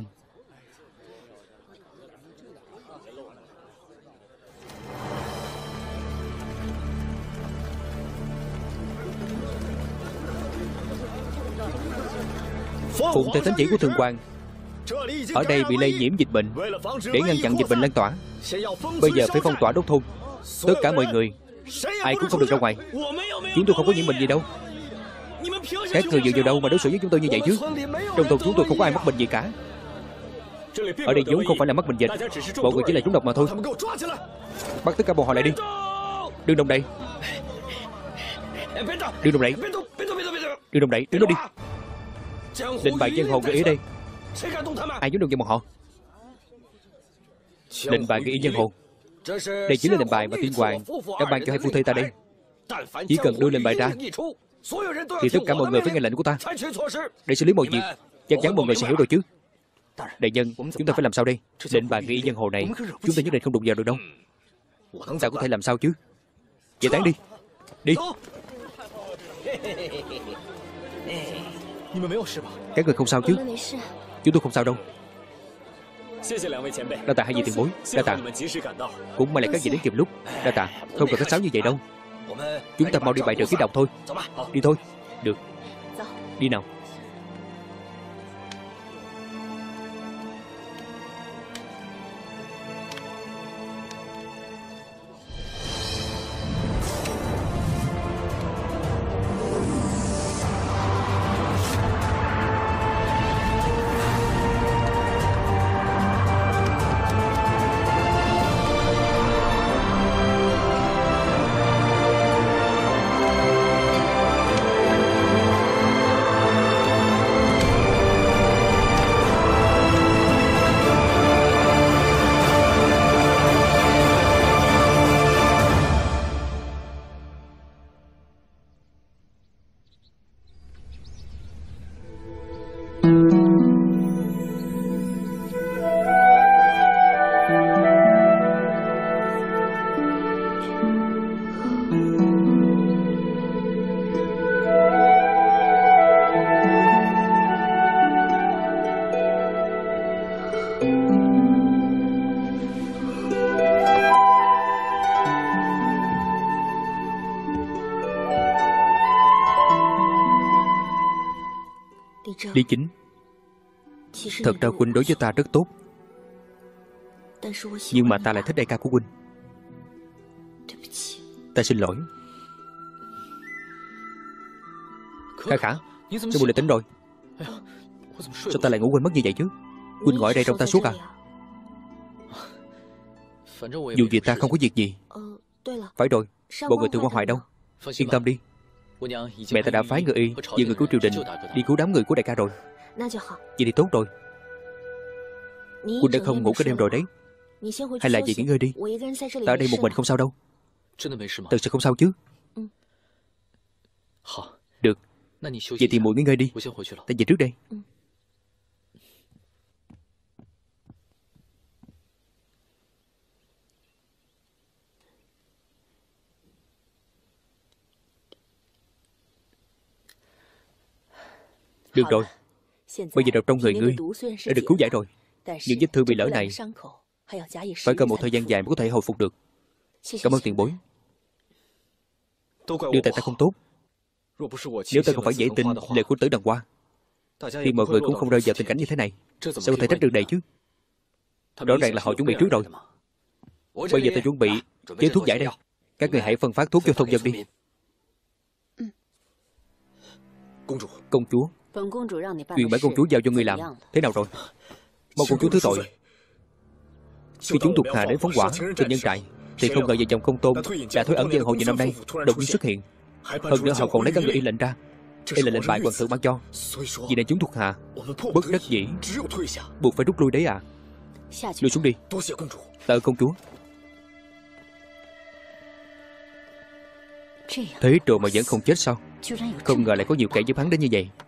Phụng theo thánh chỉ của Thượng Hoàng, ở đây bị lây nhiễm dịch bệnh. Để ngăn chặn dịch bệnh lan tỏa, bây giờ phải phong tỏa đốt thôn. Tất cả mọi người, ai cũng không được ra ngoài. Chúng tôi không có nhiễm bệnh gì đâu. Các người dựa vào đâu mà đối xử với chúng tôi như vậy chứ? Trong thôn chúng tôi không có ai mắc bệnh gì cả. Ở đây vốn không phải là mắc bệnh dịch, mọi người chỉ là trúng độc mà thôi. Bắt tất cả bọn họ lại đi. Đừng động đậy. Đừng động đậy. Đừng động đậy, đứng đó đi. Lệnh bài giang hồ gợi ý đây. Ai dám động vào bọn họ? Lệnh bài gợi ý giang hồ. Đây chính là lệnh bài mà Tiên Hoàng đã ban cho hai phu thê ta đây. Chỉ cần đưa lệnh bài ra thì tất cả mọi người phải nghe lệnh của ta để xử lý mọi việc. Chắc chắn mọi người sẽ hiểu rồi chứ. Đại nhân, chúng ta phải làm sao đây? Lệnh bài gợi ý giang hồ này chúng ta nhất định không đụng vào được đâu. Ta có thể làm sao chứ? Giải tán đi. Đi. Các người không sao chứ? Chúng tôi không sao đâu. Đa tạ hai vị tiền bối. Đa tạ. Cũng may là các vị đến kịp lúc. Đa tạ. Không cần khách sáo như vậy đâu. Chúng ta mau đi bài trừ khí độc thôi. Đi thôi. Được. Đi nào. Lý Chính, thật ra huynh đối với ta rất tốt, nhưng mà ta lại thích đại ca của huynh. Ta xin lỗi. Khả Khả, sao huynh lại tỉnh rồi? Sao ta lại ngủ quên mất như vậy chứ? Huynh ngồi ở đây trong ta suốt à? Dù gì ta không có việc gì. Phải rồi, bọn người từ Quan Hoài đâu? Yên tâm đi, mẹ ta đã phái người y và người của triều đình đi cứu đám người của đại ca rồi. Vậy thì tốt rồi. Huynh đã không ngủ cái đêm rồi đấy. Hay là về nghỉ ngơi đi. Ta ở đây một mình không sao đâu. Thật sự không sao chứ? Được. Vậy thì muội nghỉ ngơi đi. Ta về trước đây. Được rồi. Bây giờ độc trong người ngươi đã được cứu giải rồi. Những vết thương bị lỡ này phải cần một thời gian dài mới có thể hồi phục được. Cảm ơn tiền bối. Điều tại ta không tốt. Nếu ta không phải dễ tin lời của Tử Đằng Hoa thì mọi người cũng không rơi vào tình cảnh như thế này. Sao có thể trách được này chứ? Rõ ràng là họ chuẩn bị trước rồi. Bây giờ ta chuẩn bị chế thuốc giải đây. Các người hãy phân phát thuốc cho thôn dân đi. Công chúa, chuyện bản công chúa giao cho ngươi làm thế nào rồi? Mong công chúa thứ tội. Khi chúng thuộc hạ đến phóng hỏa trên nhân trại thì không ngờ vợ chồng Công Tôn đã thối ẩn giang hồ nhiều năm nay đột nhiên xuất hiện. Hơn nữa họ còn lấy các người y lệnh ra. Đây là lệnh bại hoàng thượng ban cho. Vì nên chúng thuộc hạ bất đắc dĩ buộc phải rút lui đấy à. Lui xuống đi. Tạ ơn công chúa. Thế rồi mà vẫn không chết sao? Không ngờ lại có nhiều kẻ giúp hắn đến như vậy.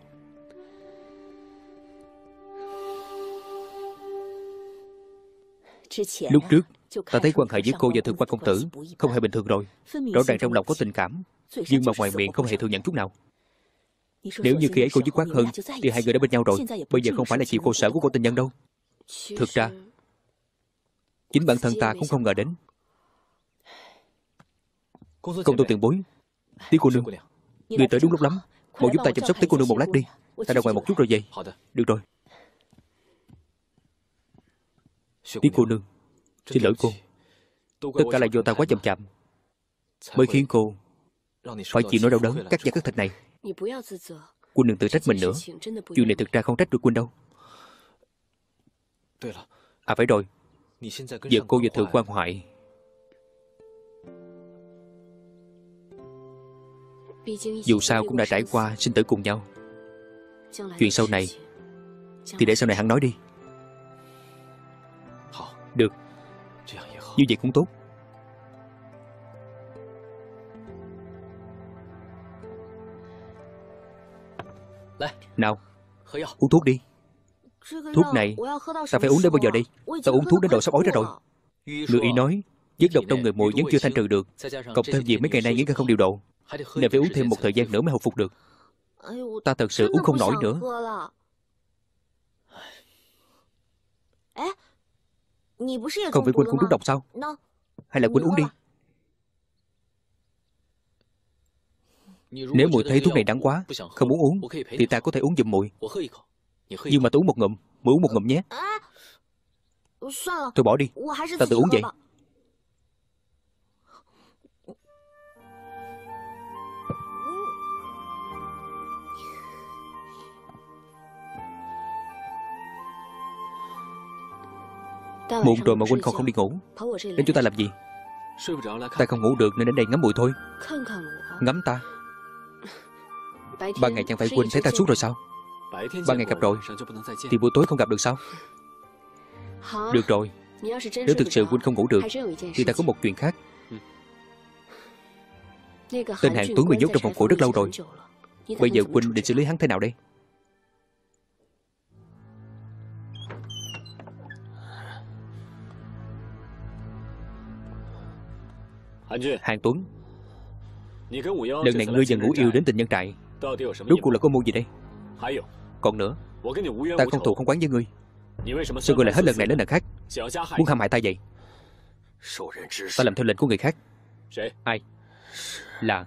Lúc trước ta thấy quan hệ với cô và thượng quan công tử không hề bình thường rồi. Rõ ràng trong lòng có tình cảm, nhưng mà ngoài miệng không hề thừa nhận chút nào. Nếu như khi ấy cô dứt khoát hơn thì hai người đã bên nhau rồi. Bây giờ không phải là chịu khổ sở của cô tình nhân đâu. Thực ra chính bản thân ta cũng không ngờ đến. Công tôn tiền bối, Tí cô nương, người tới đúng lúc lắm. Mau giúp ta chăm sóc Tí cô nương một lát đi. Ta ra ngoài một chút rồi về. Được rồi. Tí cô nương, xin lỗi cô. Tất cả là do ta quá chậm chạp mới khiến cô phải chịu nỗi đau đớn cắt da cắt thịt này. Cô đừng tự trách mình nữa. Chuyện này thực ra không trách được Quynh đâu. À phải rồi, giờ cô và Thượng Quan Hoại dù sao cũng đã trải qua sinh tử cùng nhau. Chuyện sau này thì để sau này hắn nói đi. Được, như vậy cũng tốt. Nào, uống thuốc đi. Thuốc này ta phải uống đến bao giờ đây? Ta uống thuốc đến độ sắp ói ra rồi. Người y nói chất độc trong người muội vẫn chưa thanh trừ được, cộng thêm việc mấy ngày nay nghỉ ngơi không điều độ, nên phải uống thêm một thời gian nữa mới hồi phục được. Ta thật sự uống không nổi nữa. Không phải Quynh cũng trúng độc sao? Hay là Quynh uống đi. Nếu muội thấy thuốc này đắng quá, không muốn uống, thì ta có thể uống giùm muội. Nhưng mà tôi uống một ngụm, muội uống một ngụm nhé. Thôi bỏ đi, ta tự uống vậy. Muộn rồi mà Huynh còn không đi ngủ, đến chúng ta làm gì? Ta không ngủ được nên đến đây ngắm muội thôi. Ngắm ta? Ban ngày chẳng phải Huynh thấy ta suốt rồi sao? Ban ngày gặp rồi thì buổi tối không gặp được sao? Được rồi, nếu thực sự Huynh không ngủ được thì ta có một chuyện khác. Tên Hàn Tuấn bị nhốt trong phòng cổ rất lâu rồi. Bây giờ Huynh định xử lý hắn thế nào đây? Hàn Tuấn, lần này ngươi và Ngũ Yêu đến Tình Nhân Trại, rốt cuộc là có mưu gì đây? Còn nữa, ta không thù không quán với ngươi, sao ngươi lại hết lần này đến lần khác muốn hãm hại ta vậy? Ta làm theo lệnh của người khác. Ai? Là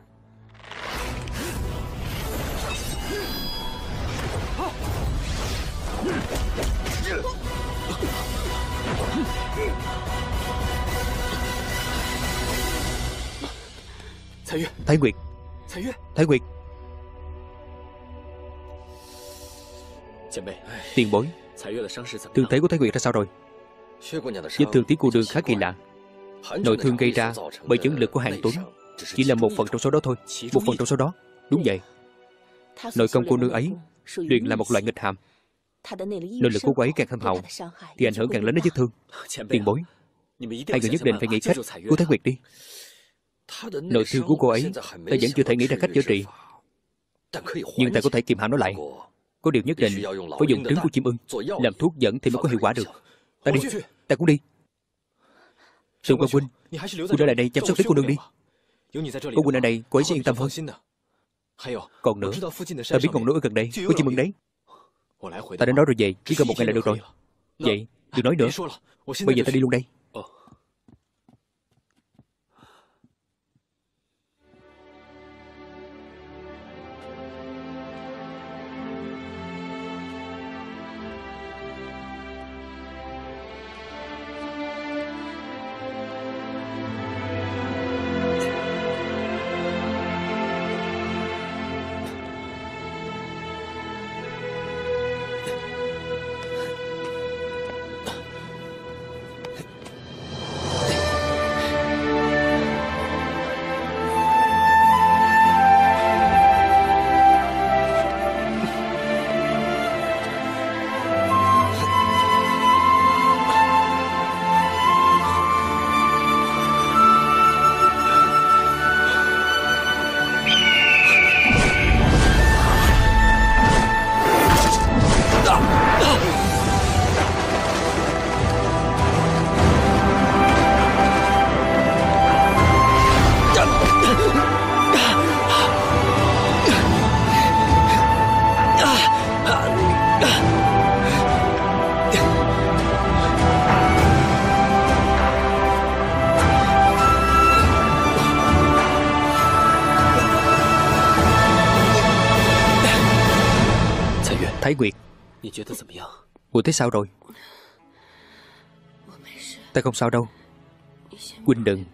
Thái Nguyệt. Thái Nguyệt. Tiền bối, thương thế của Thái Nguyệt ra sao rồi? Vết thương Tí cô nương khá kỳ lạ. Nội thương gây ra bởi chấn lực của Hàn Tuấn chỉ là một phần trong số đó thôi. Một phần trong số đó. Đúng vậy. Nội công cô nương ấy luyện là một loại nghịch hàm. Nội lực của cô ấy càng thâm hậu thì ảnh hưởng càng lớn đến vết thương. Tiền bối, hai người nhất định phải nghĩ cách cứu Thái Nguyệt đi. Nội thương của cô ấy ta vẫn chưa thể nghĩ ra cách chữa trị, nhưng ta có thể kiềm hãm nó lại. Có điều nhất định phải dùng trứng của chim ưng làm thuốc dẫn thì mới có hiệu quả được. Ta đi, ta cũng đi. Sương Quan huynh, huynh ở lại đây chăm sóc Tuyết cô nương đi. Có huynh ở đây, cô ấy sẽ yên tâm hơn. Còn nữa, ta biết ngọn núi ở gần đây có chim ưng đấy. Ta đến đó rồi về, chỉ cần một ngày là được rồi. Vậy, đừng nói nữa. Bây giờ ta đi luôn đây. Thái Nguyệt, Muội thấy sao rồi? Ta không sao đâu. Huynh đừng.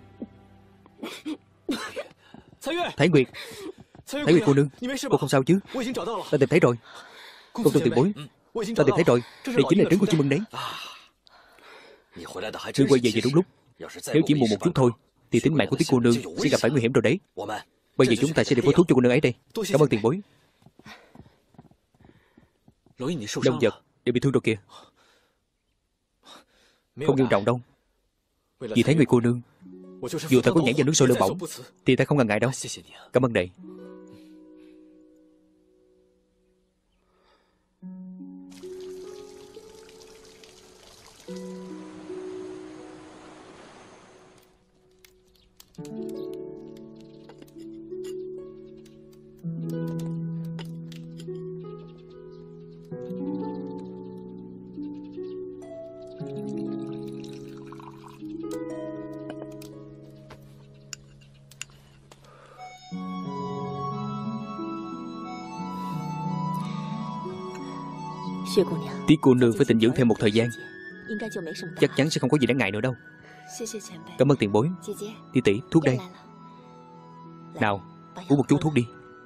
Thái Nguyệt, Thái Nguyệt cô nương, cô không sao chứ? Ta tìm thấy rồi. Công tôn tiền bối, ta tìm thấy rồi. Đây chính là trứng của chim ưng đấy. Ngươi quay về về đúng lúc. Nếu chỉ muộn một chút thôi thì tính mạng của Tuyết cô nương sẽ gặp phải nguy hiểm rồi đấy. Bây giờ chúng ta sẽ đi phối thuốc cho cô nương ấy đây. Cảm ơn tiền bối. Đông vật đều bị thương rồi kìa. Không nghiêm trọng đâu. Vì thấy người cô nương, dù ta có nhảy vào nước sôi lửa bỏng thì ta không ngần ngại đâu. Cảm ơn đệ. Tuyết cô nương phải tĩnh dưỡng thêm một thời gian, chắc chắn sẽ không có gì đáng ngại nữa đâu. Cảm ơn tiền bối. Tỷ tỷ, thuốc đây. Nào, uống một chút thuốc đi.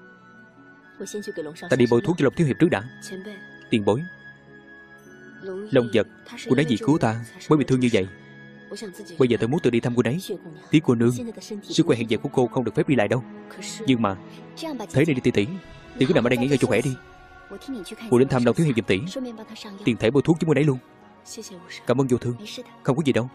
Ta đi bôi thuốc cho Long thiếu hiệp trước đã. Tiền bối, Long vật cô ấy vì cứu ta mới bị thương như vậy. Bây giờ tôi muốn tự đi thăm cô ấy. Tuyết cô nương, sức khỏe hiện giờ của cô không được phép đi lại đâu. Nhưng mà thế này đi tỷ tỷ, tỷ cứ nằm ở đây nghỉ ngơi cho khỏe đi. Cô đến thăm Long thiếu hiệp giùm tỷ, tiền thể bôi thuốc cho cô ấy luôn. Cảm ơn vô thương. Không có gì đâu.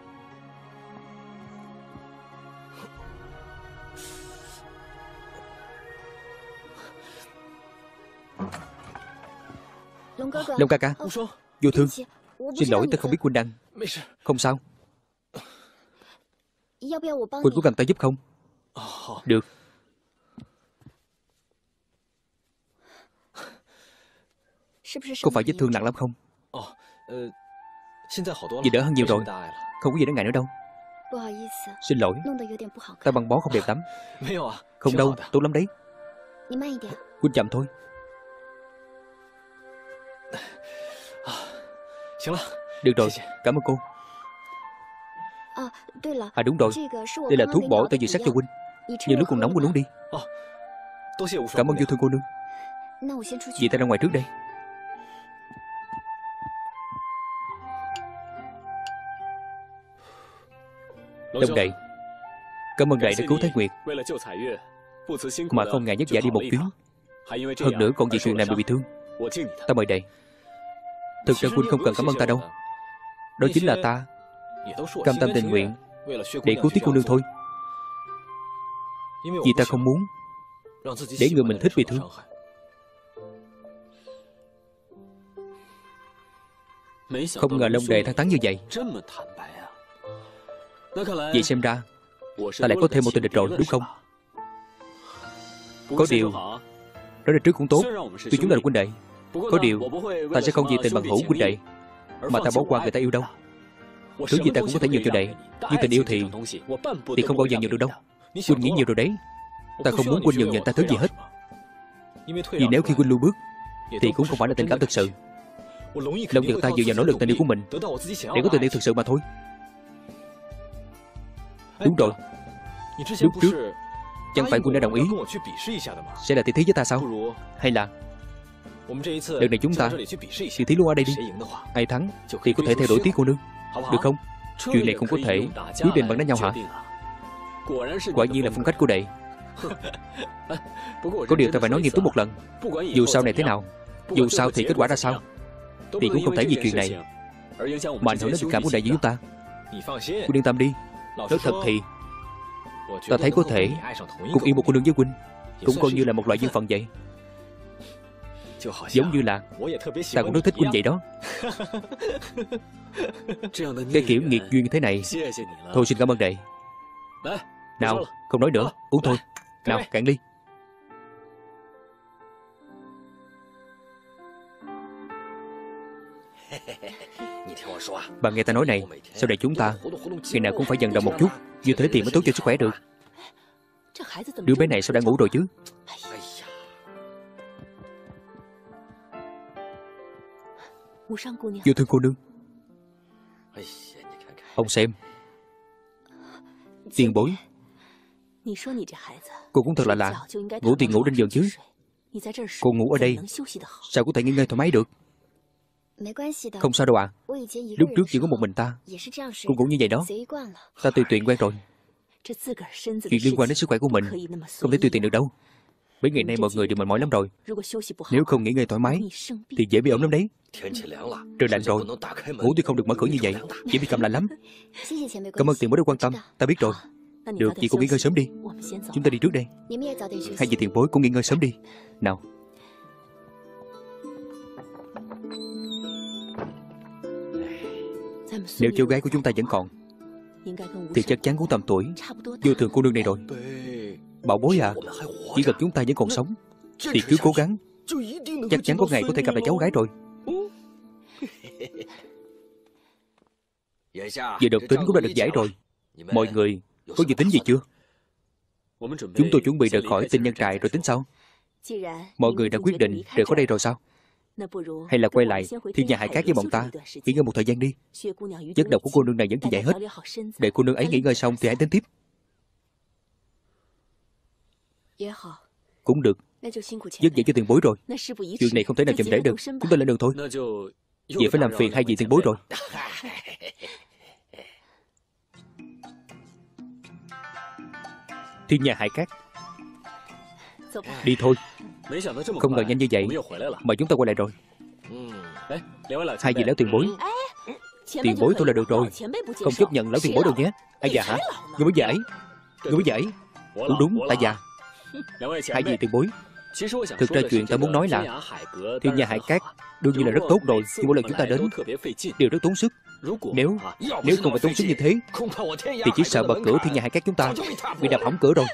Long ca ca, vô thương, xin lỗi ta không biết Quynh đang. Không sao. Quynh có cần ta giúp không? Được. Có phải vết thương nặng lắm không? Vì đỡ hơn nhiều rồi. Không có gì đáng ngại nữa đâu. Xin lỗi, ta băng bó không đẹp lắm. Không đâu, tốt lắm đấy. Quynh chậm thôi. Được rồi, cảm ơn cô. À đúng rồi, đây là thuốc bổ ta vừa sắc cho Quynh. Nhưng lúc còn nóng Quynh uống đi. Cảm ơn vô thương cô nương. Vậy ta ra ngoài trước đây. Đông đệ, Cảm ơn đệ đã cứu Thái Nguyệt, mà không ngại vất vả đi một chuyến. Hơn nữa còn vì chuyện này mà bị thương. Ta mời đệ. Thực ra huynh không cần cảm ơn ta đâu. Đó chính là ta cam tâm tình nguyện để cứu Tiết cô nương thôi. Vì ta không muốn để người mình thích bị thương. Không ngờ Long đệ thẳng thắn như vậy. Vậy xem ra ta lại có thêm một tình địch rồi, đúng không? Có điều đó là trước cũng tốt, tuy chúng ta là huynh đệ. Có điều ta sẽ không vì tình bằng hữu huynh đệ mà ta bỏ qua người ta yêu đâu. Thứ gì ta cũng có thể nhường cho đệ, nhưng tình yêu thì thì không bao giờ nhường được đâu. Huynh nghĩ nhiều rồi đấy. Ta không muốn huynh nhường nhịn ta thứ gì hết. Vì nếu khi huynh lui bước thì cũng không phải là tình cảm thực sự. Long giật ta dựa vào nỗ lực tình yêu của mình để có tình yêu thực sự mà thôi. Đúng rồi. Lúc trước chẳng phải huynh đã đồng ý sẽ là tỷ thí với ta sao? Hay là lần này chúng ta tỷ thí luôn ở đây đi. Ai thắng thì có thể thay đổi Tiết cô nương, được không? Chuyện này không có thể quyết định bằng đánh nhau hả? Quả nhiên là phong cách của đệ. Có điều ta phải nói nghiêm túc một lần. Dù sau này thế nào, dù sao thì kết quả ra sao, thì cũng không thể vì chuyện này mà ảnh hưởng đến tình cảm của đệ với chúng ta. Huynh yên tâm đi. Nói thật thì ta thấy có thể cùng yêu một cô nương với huynh cũng coi như là một loại duyên phận vậy. Giống như là ta cũng rất thích huynh vậy đó. Cái kiểu nghiệt duyên như thế này. Thôi xin cảm ơn đệ. Nào, không nói nữa, uống thôi. Nào, cạn ly. Bà nghe ta nói này, sau này chúng ta ngày nào cũng phải vận động một chút, như thế thì mới tốt cho sức khỏe được. Đứa bé này sao đã ngủ rồi chứ? Yêu thương cô nương. Ông xem. Tiền bối. Cô cũng thật là lạ. Ngủ thì ngủ trên giường chứ. Cô ngủ ở đây sao có thể nghỉ ngơi thoải mái được? Không sao đâu ạ. À. Lúc trước chỉ có một mình ta cũng ngủ như vậy đó. Ta tùy tiện quen rồi. Chuyện liên quan đến sức khỏe của mình không thể tùy tiện được đâu. Mấy ngày nay mọi người đều mệt mỏi lắm rồi. Nếu không nghỉ ngơi thoải mái thì dễ bị ốm lắm đấy. Trời lạnh rồi, ngủ thì không được mở cửa như vậy, dễ bị cảm lạnh lắm. Cảm ơn tiền bối đã quan tâm, ta biết rồi. Được, chị cũng nghỉ ngơi sớm đi. Chúng ta đi trước đây. Hai vị tiền bối cũng nghỉ ngơi sớm đi. Nào. Nếu cháu gái của chúng ta vẫn còn thì chắc chắn cũng tầm tuổi vô thường cô nương này rồi. Bảo bối à, chỉ cần chúng ta vẫn còn sống thì cứ cố gắng, chắc chắn có ngày có thể gặp lại cháu gái rồi. Giờ độc tính cũng đã được giải rồi. Mọi người có dự tính gì chưa? Chúng tôi chuẩn bị rời khỏi Tinh Nhân Trại rồi tính sao? Mọi người đã quyết định rời khỏi đây rồi sao? Hay là quay lại Thiên Nhà Hải Cát với bọn ta nghỉ ngơi một thời gian đi. Chất độc của cô nương này vẫn chưa giải hết. Để cô nương ấy nghỉ ngơi xong thì hãy tính tiếp. Cũng được. Vất vả cho tiền bối rồi. Chuyện này không thể nào chậm trễ được. Chúng ta lên đường thôi. Vậy phải làm phiền hai vị tiền bối rồi. Thiên Nhà Hải Cát. Đi thôi. Không ngờ nhanh như vậy mà chúng ta quay lại rồi. Hai vị lão tiền bối. Tiền bối thôi là được rồi, không chấp nhận lão tiền bối đâu nhé. Ai già hả? Người mới già ấy. Người mới già ấy. Đúng đúng, tại già. Hai vị tiền bối, thực ra chuyện ta muốn nói là Thiên Nhà Hải Cát đương nhiên là rất tốt rồi, nhưng mỗi lần chúng ta đến đều rất tốn sức. Nếu nếu không phải tốn sức như thế thì chỉ sợ bậc cửa Thiên Nhà Hải Cát chúng ta bị đập hỏng cửa rồi.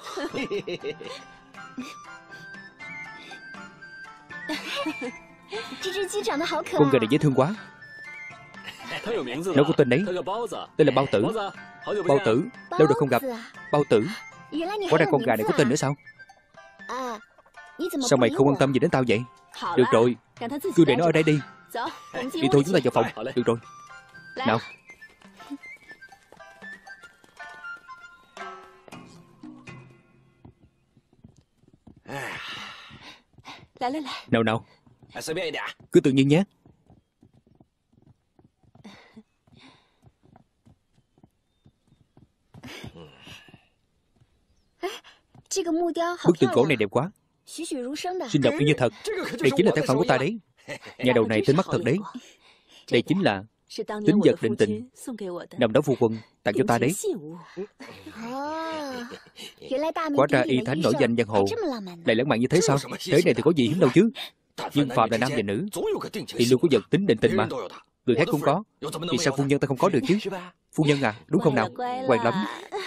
Con gà này dễ thương quá. Nó có tên đấy. Tên là Bao Tử. Bao Tử, lâu rồi không gặp. Bao Tử, hóa ra con gà này có tên nữa sao? Sao mày không quan tâm gì đến tao vậy? Được rồi, cứ để nó ở đây đi. Đi thôi, chúng ta vào phòng. Được rồi. Nào. Nào nào, cứ tự nhiên nhé. Bức tượng cổ này đẹp quá, sinh động y như thật. Đây chính là tác phẩm của ta đấy. Nhà đầu này tính mắt thật đấy. Đây chính là tính vật định tình, năm đó phu quân tặng cho ta đấy. Hóa ra y thánh nổi danh giang hồ lại lãng mạn như thế sao? Thế này thì có gì hiếm đâu chứ. Nhưng phàm là nam và nữ thì luôn có vật tính định tình mà. Người khác cũng có, vì sao phu nhân ta không có được chứ? Phu nhân à, đúng không nào? Ngoan lắm.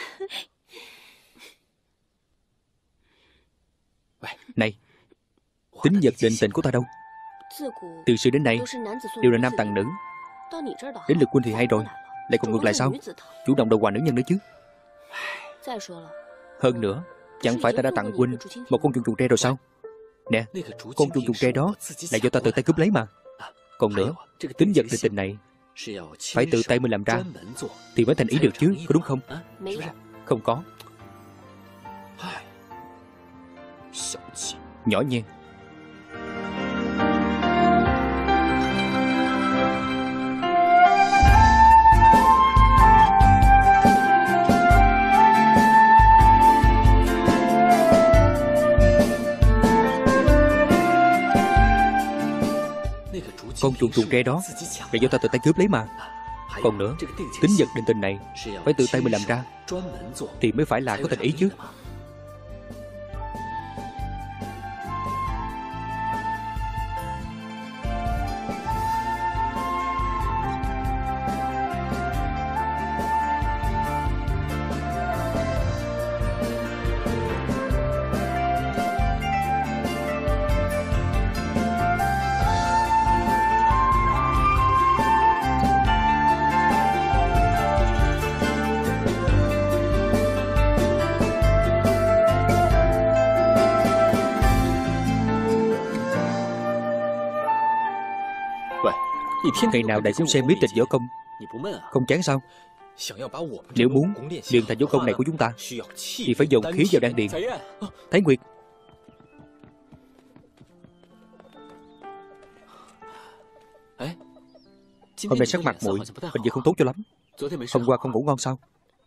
Này, tính vật định tình của ta đâu? Từ xưa đến nay đều là nam tặng nữ. Đến lượt huynh thì hay rồi, lại còn ngược lại sao? Chủ động đầu quà nữ nhân nữa chứ. Hơn nữa, chẳng phải ta đã tặng huynh một con chuồn chuồn tre rồi sao? Nè, con chuồn chuồn tre đó là do ta tự tay cướp lấy mà. Còn nữa, tính vật định tình này phải tự tay mình làm ra thì mới thành ý được chứ, có đúng không? Không có. Nhỏ nhen. Con chuồn chuồn tre đó là do ta tự tay cướp lấy mà. Còn nữa, tính vật định tình này phải tự tay mình làm ra thì mới phải là có thành ý chứ. Ngày nào đại cũng xem bí tịch võ công, không chán sao? Nếu muốn luyện thành võ công này của chúng ta thì phải dồn khí vào đan điền. Thái Nguyệt, hôm nay sắc mặt muội hình như không tốt cho lắm. Hôm qua không ngủ ngon sao?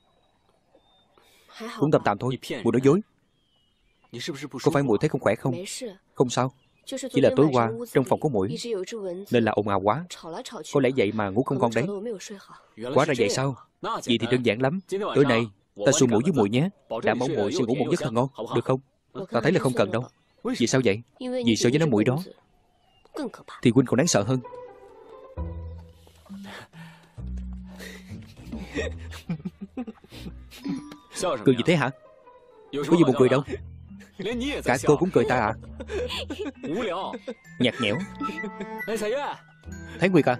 Cũng tạm tạm thôi, muội nói dối. Có phải muội thấy không khỏe không? Không sao, chỉ là tối qua trong phòng có muỗi nên là ồn ào quá, có lẽ vậy mà ngủ không ngon đấy. Quá ra vậy sao? Vậy thì đơn giản lắm. Tối nay ta xù muỗi với muội nhé, đảm bảo muội sẽ ngủ một giấc thật ngon, được không? Ta thấy là không cần đâu. Vì sao vậy? Vì so với nó muỗi đó thì huynh còn đáng sợ hơn. Cười gì thế hả? Có gì buồn cười đâu. Cả cô cũng cười ta à? Nhạt nhẽo. Thái Nguyệt à,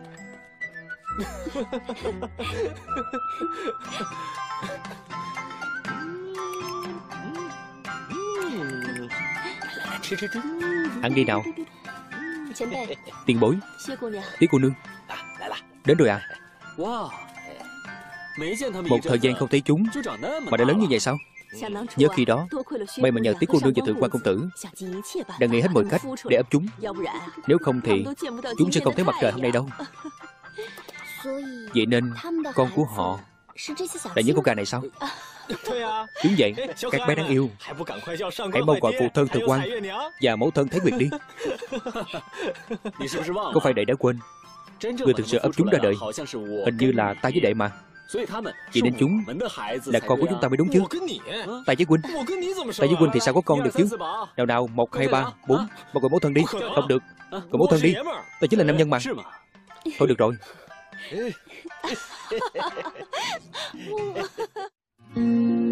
ăn đi nào. Tiền bối, Tí cô nương đến rồi à? Một thời gian không thấy chúng mà đã lớn như vậy sao? Nhớ khi đó may mà nhờ Tí cô nương và Thượng quan công tử đã nghĩ hết mọi cách để ấp chúng. Nếu không thì chúng sẽ không thấy mặt trời hôm nay đâu. Vậy nên con của họ là những con gà này sao? Đúng vậy, các bé đáng yêu. Hãy mau gọi phụ thân Thượng quan và mẫu thân Thái Nguyệt đi. Có phải đệ đã quên người thực sự ấp chúng ra đời hình như là ta với đệ mà. Vậy nên chúng là con của chúng ta mới đúng chứ. Ta với huynh, ta với huynh thì sao có con được chứ? Nào nào, một, hai, ba, bốn. Một gọi mẫu thân đi. Không được, gọi mẫu thân đi. Ta chính là nam nhân mà. Thôi được rồi. Mm.